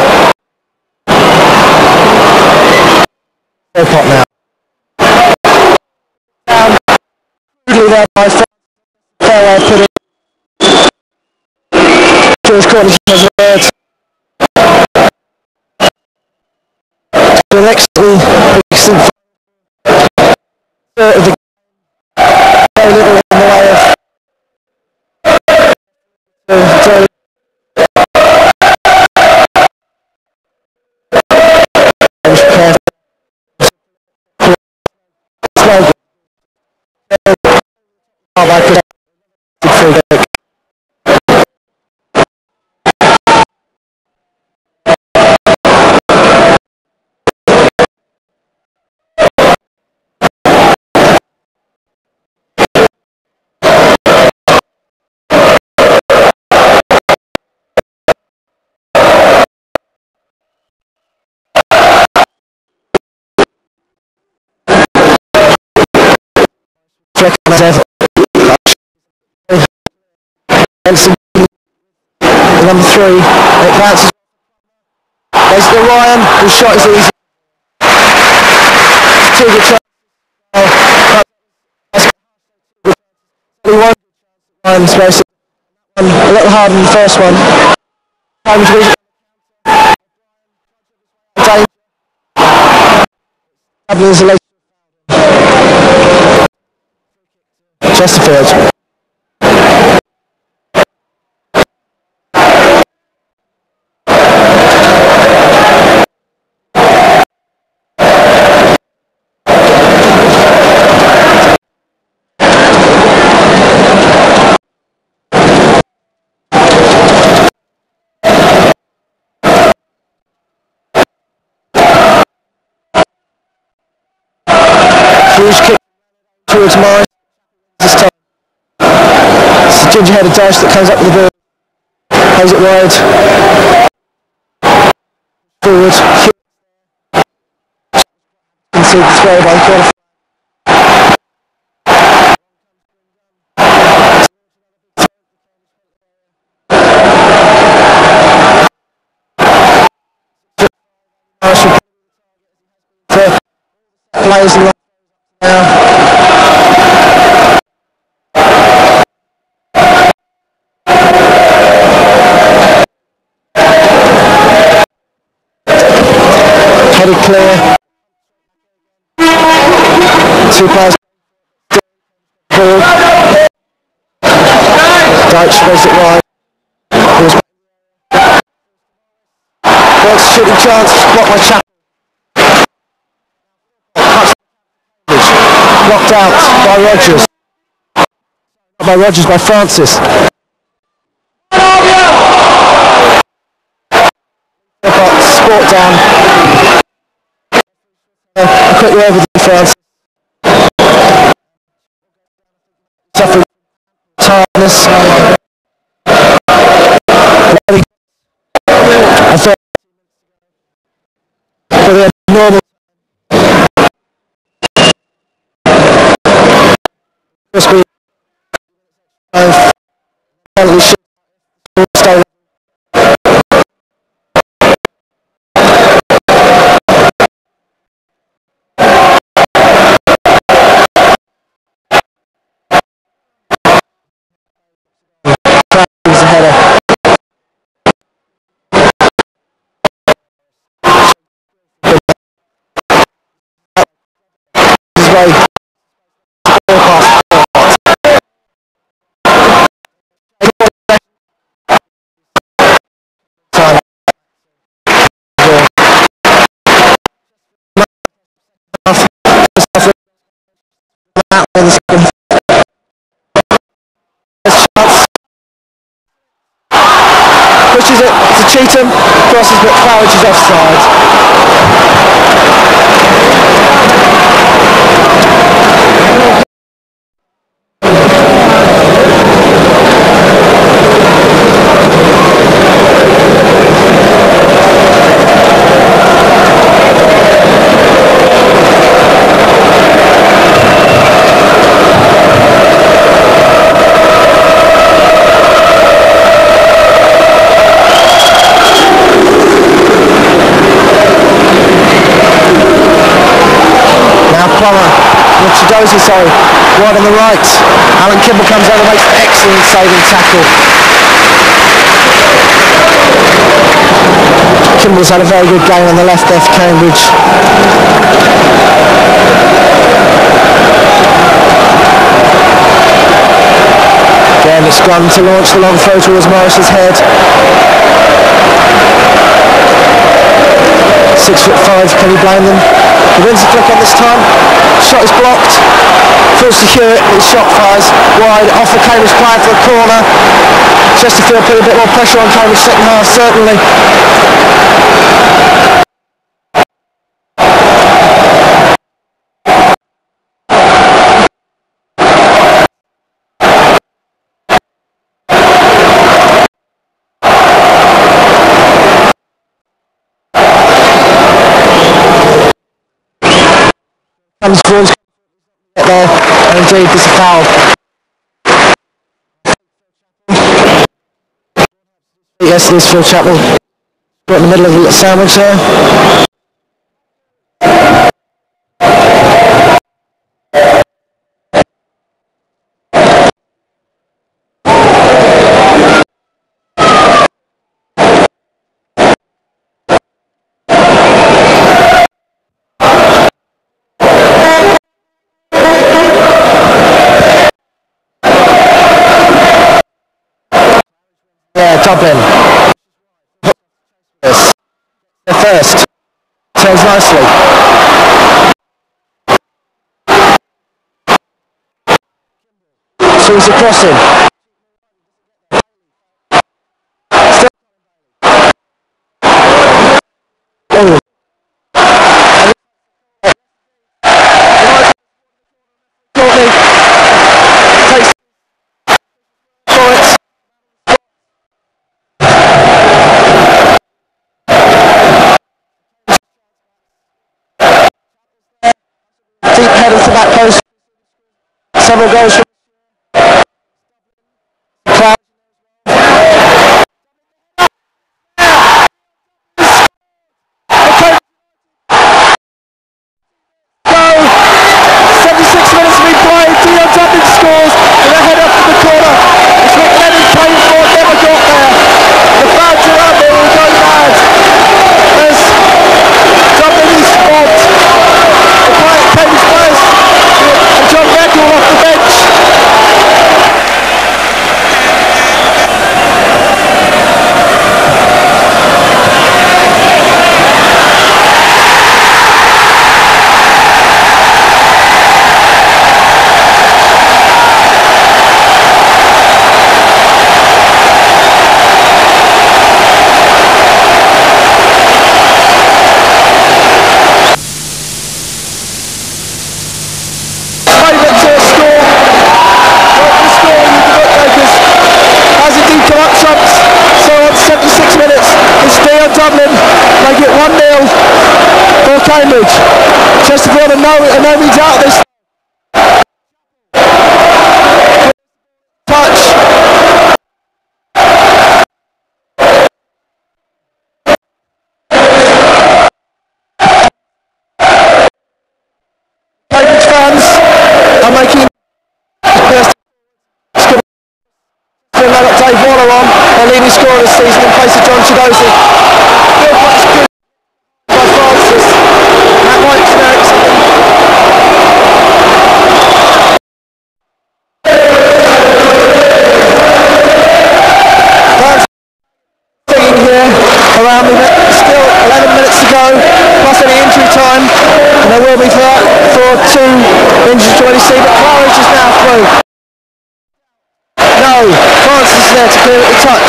Pot now. Down. Crudely there by Farewell put it. George Cornish has a word. An excellent of the very little in the way of number 3, it bounces. There's the Ryan, whose shot is easy. Two good shots. Ryan's basically a little harder than the first one. Chesterfield. Huge kick towards Morris this time. It's a ginger-headed dash that comes up with the ball. Plays it wide. Forward. Concede the throw by the corner. lays long now. Headed clear. Two players. Deitch spreads it wide. Works shooting chance, blocked by Chapel. Blocked out by Rogers. By Francis. Sport down. Quickly over to Francis. Suffering tiredness. I thought for the normal speed penalty should stay. Pushes it to Cheetham, crosses but Claridge is offside. Chidozie, sorry, wide on the right. Alan Kimball comes over, makes an excellent saving tackle. Kimball's had a very good game on the left there for Cambridge. Again, it's gone to launch the long throw towards Morris's head. 6'5", can you blame them? He wins the flick on this time. Shot is blocked. Falls to Hewitt, his shot fires wide. Off the Cambridge player for a corner. Chesterfield put a bit more pressure on Cambridge second half, certainly. Comes forward, get there, and indeed there's a foul. Yes, it is Phil Chapel. Got in the middle of a little sandwich there. Dublin. Yes. They're first. Turns nicely. Swings across him. Oh. Several goals from field and nobody's out this. Touch. Cambridge fans are making Dave Waller on, their leading scorer this season in place of John Chidozie. Good pass, good by Francis. That might generic something. Fans singing here around me. Still 11 minutes to go, plus any injury time, and there will be for 2 injuries to already see, but Claridge is now through. No, Francis is there to clear at the touch.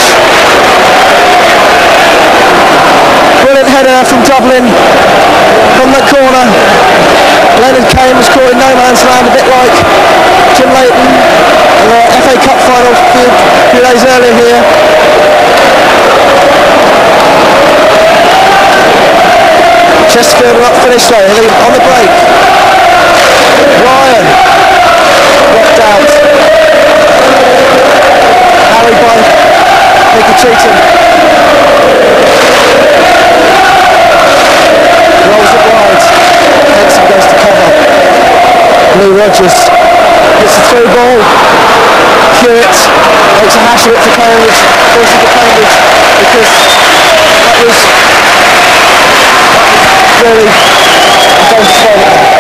Brilliant header from Dublin from the corner. Leonard Kane was caught in no man's land, a bit like Jim Leighton in the FA Cup final a few days earlier here. Chesterfield are not finished though, on the break. Ryan blocked out. Harry by Michael Cheatham. Rolls it wide. Henson goes to cover. Lee Rogers hits a through ball. Hewitt makes a hash of it for Cambridge. Forces to Cambridge because that was really a goal to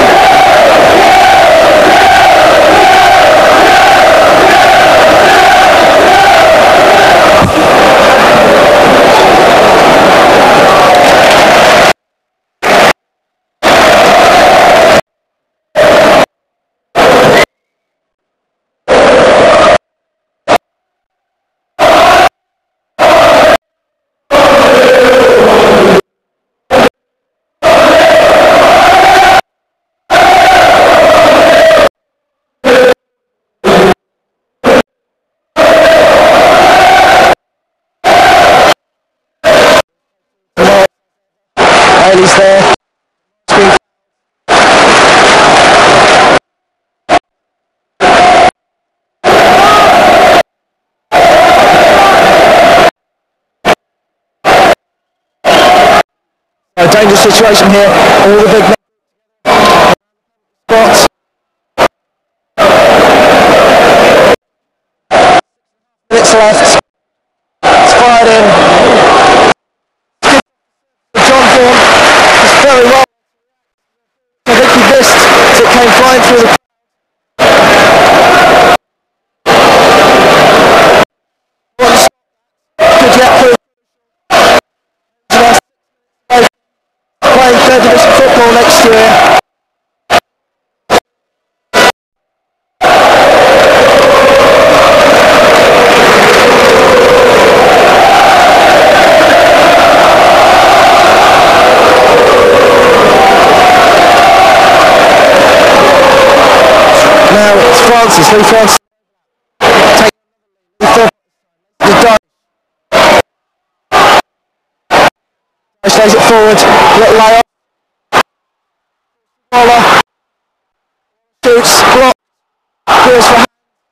Bailey's there. A dangerous situation here. All the big spots. Minutes left. It's fired in. John Vaughan is very well. I think he missed as it came flying through the good yet through. Playing third division football next year. Now it's Francis, Lee Francis stays it forward, little layoff. Waller shoots, block, goes for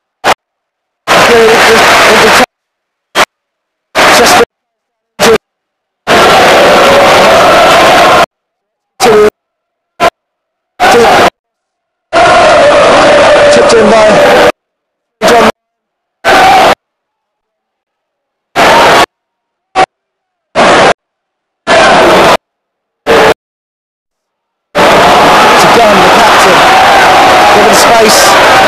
tipped in by John. Gunn, the captain, given space.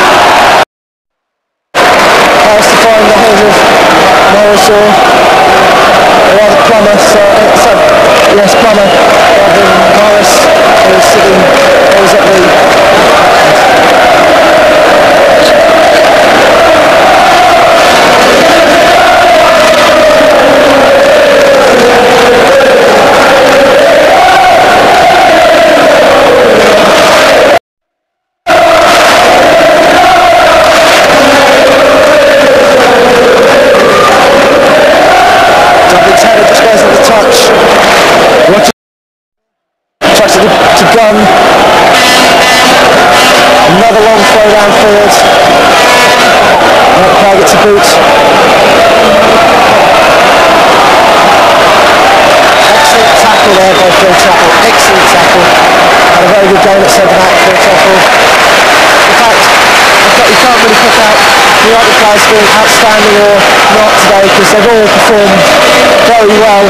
Tries to find the head of Morris or rather Plummer, yes, Plummer, rather than Morris, who's sitting, goes at the Chucks it to Gunn. Another long throw downfield. Craig gets a boot. Excellent tackle there by Phil Chappell. Excellent tackle. Had a very good game at centre back, Phil Chappell. In fact, you can't really pick out the other players being outstanding or not today because they've all performed very well.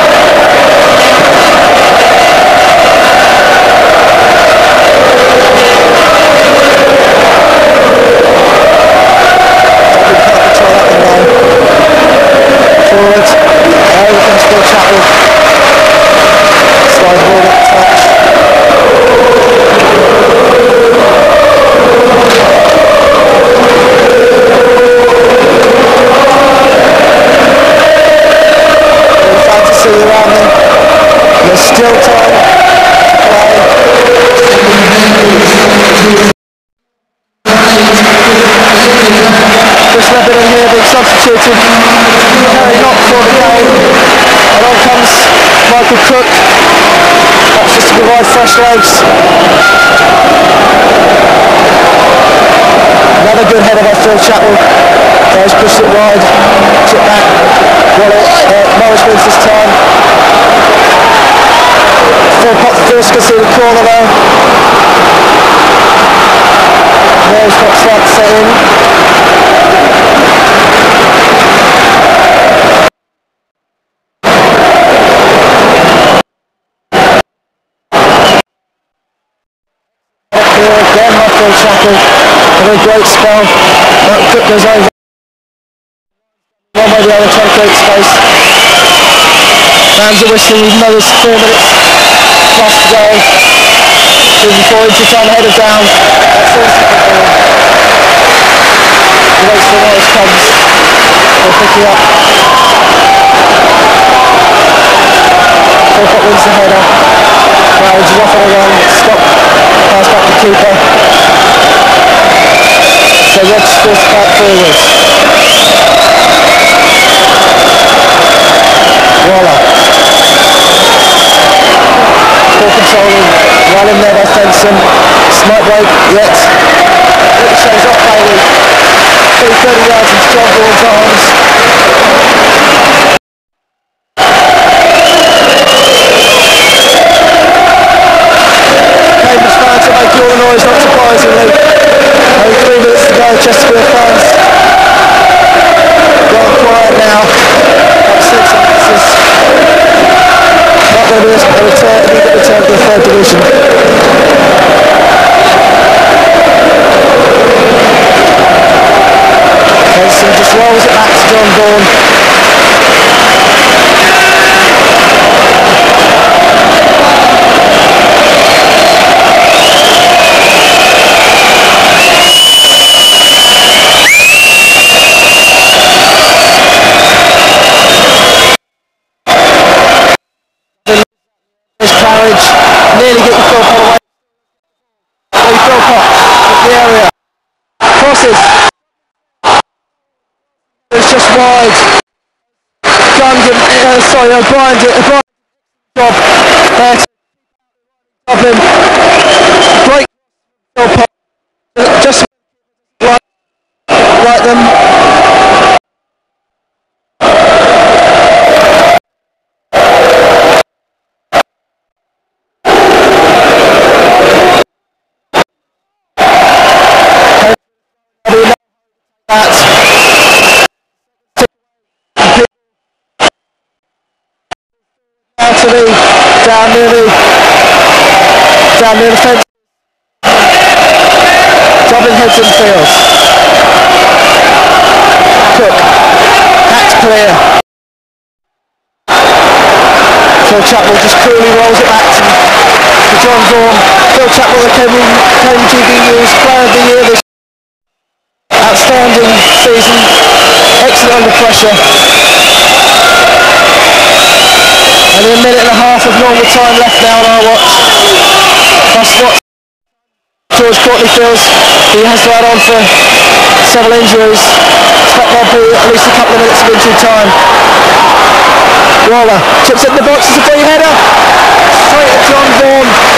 Forward, over comes Phil Chappell. Slide ball up touch. Very fantasy around them. There's still time to play. Chris Lebanon here being substituted. Harry not for the game. And on comes Michael Cook. That's just to provide fresh legs. Another good header by Phil Chappell. He's pushed it wide. Chip back. Morris wins this time. Phil's can see the corner there. Morris got slight set in. Again by Phil Chappell. A great spell. Cook goes over. One by the other, trying to create space. Fans are whistling, even though there's 4 minutes plus to go. Moving forward to try and head it down. He waits for Morris comes. They'll pick it up. Philpott wins the header. Marriage is off on a run. Stop. Pass back to keeper. So Rod's forced back forwards. Waller. Poor controlling. Well in there by Fenson. Smart break yet. It shows off Bailey. 30 yards into John Vaughan's arms. Cambridge fans are making all the noise, not surprisingly. Only 3 minutes to go, Chesterfield fans. Gone quiet now. About 6 answers. Not going to be a return, immediate return to the 3rd division. Benson just rolls it back to John Vaughan. Carriage, nearly get your Philpott away. Philpott in the area. Crosses. It's just wide. Gungan, O'Brien did a job there to stop him. Great Philpott. Just like them. Down near the fence. Dublin heads and fields. Cook. That's clear. Phil Chappell just coolly rolls it back to John Vaughan. Phil Chappell, the KMGBU's Player of the Year this outstanding season. Excellent under pressure. Only a minute and a half of normal time left now on our watch. That's what George Courtney feels he has to add on for several injuries. Expect there'll be at least a couple of minutes of injury time. Waller chips it in the box, it's a free header. Straight at John Vaughan.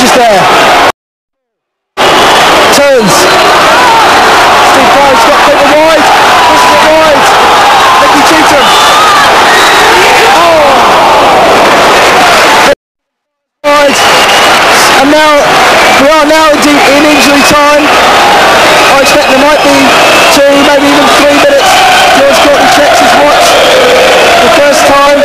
is there. Turns. Steve Pride's got people wide. Pushes it wide. Nicky Cheatham. Oh! Wide. And now, we are now indeed in injury time. I expect there might be 2, maybe even 3 minutes. Lewis Courtney checks his watch the first time.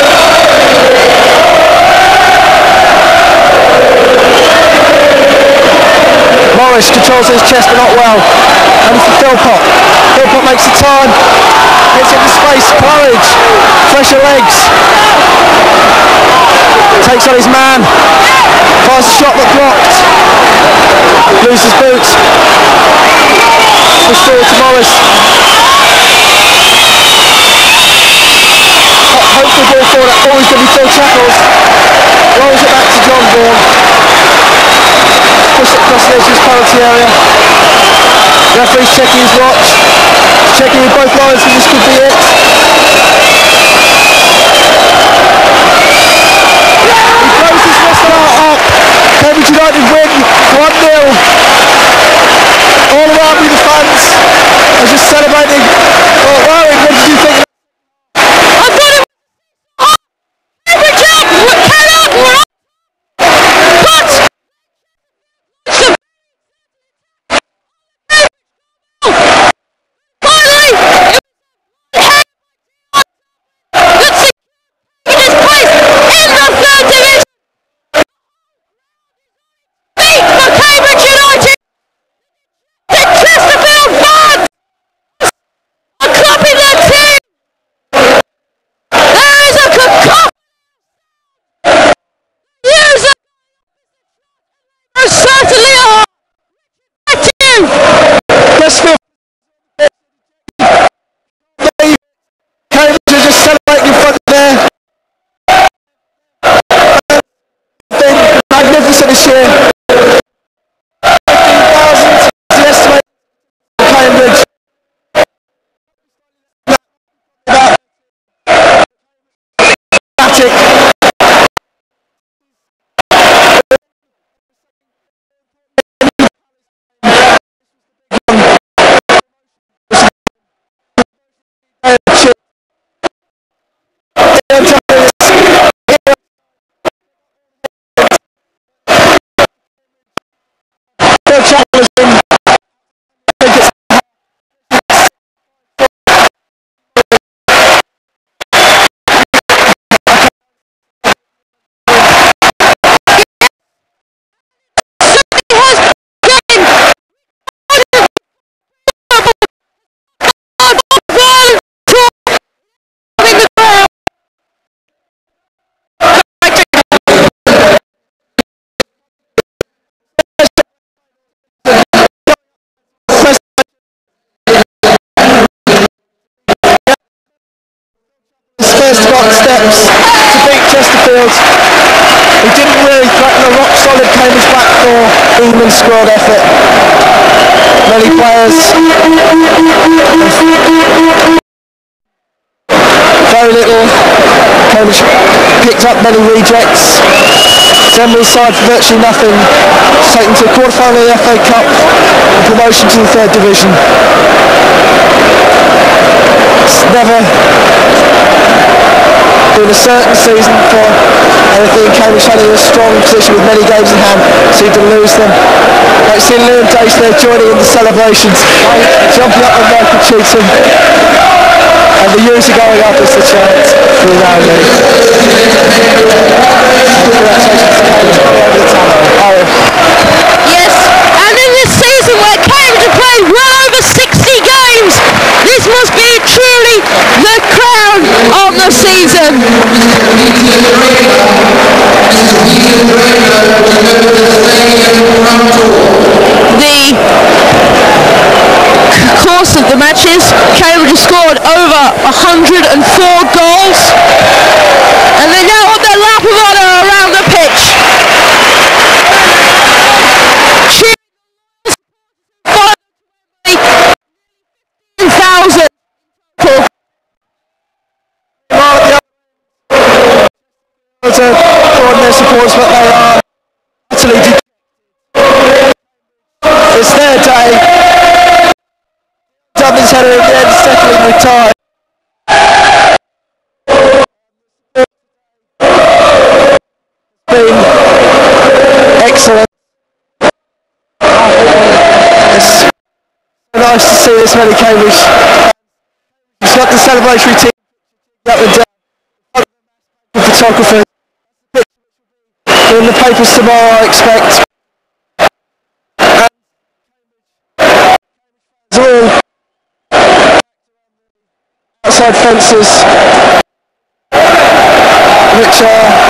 Morris controls his chest but not well. Only for Philpott. Philpott makes the time. Gets into space. Courage. Fresher legs. Takes on his man. Fires a shot but blocked. Loses boots. Push forward to Morris. Hopefully ball forward. Always going to be Phil Chapples. Rolls it back to John Vaughan. Push it across the edge of his penalty area. Referee's checking his watch. Checking with both lines and this could be it. He throws his whistle up. Cambridge United win 1-0. All around me the fans are just celebrating. Oh, Warwick, what did you think? I thought it was Cambridge up! Cannot run! But finally, let's see this place in the third division. Beat for Cambridge United. The Chesterfield fans are clapping their team. There is a cacophony. Music. There certainly are. Back to you. Chesterfield. Cambridge are just celebrating in front of there. Been magnificent this year. 15,000 is the estimate for Cambridge. Static. First got steps to beat Chesterfield, who didn't really threaten a rock solid Cambridge back four, even squad effort. Many players, very little. Cambridge picked up many rejects. Assembly's side for virtually nothing. Taken to the quarter-final of the FA Cup and promotion to the third division. It's never been a certain season for anything. Cambridge had in a strong position with many games in hand, seemed to lose them. Like seeing Liam Dace there joining in the celebrations, jumping up with Michael Cheatham, and the U's are going up as the chant for the round league. Congratulations to Cambridge all over the town. Yes, and in this season where Cambridge have played well over 60 games, this must be truly the crown of the season. The course of the matches, Cambridge have scored over 104 goals, and they now have their lap of honour around the pitch. To their supporters, but they are utterly nice to see this many Cambridge. He's got the celebratory team up and down. Photographers. In the papers tomorrow, I expect. And all outside fences, which are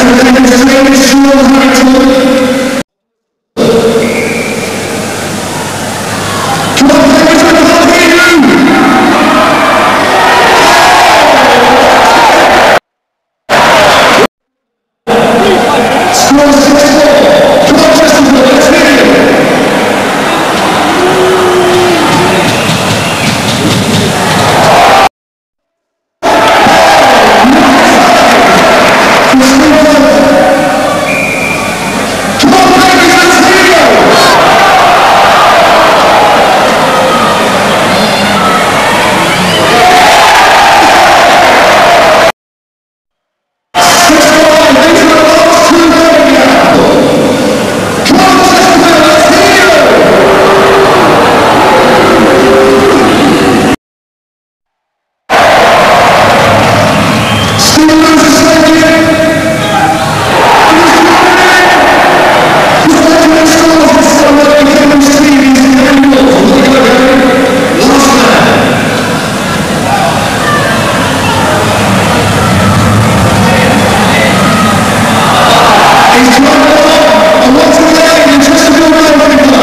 And once again, in just a few moments,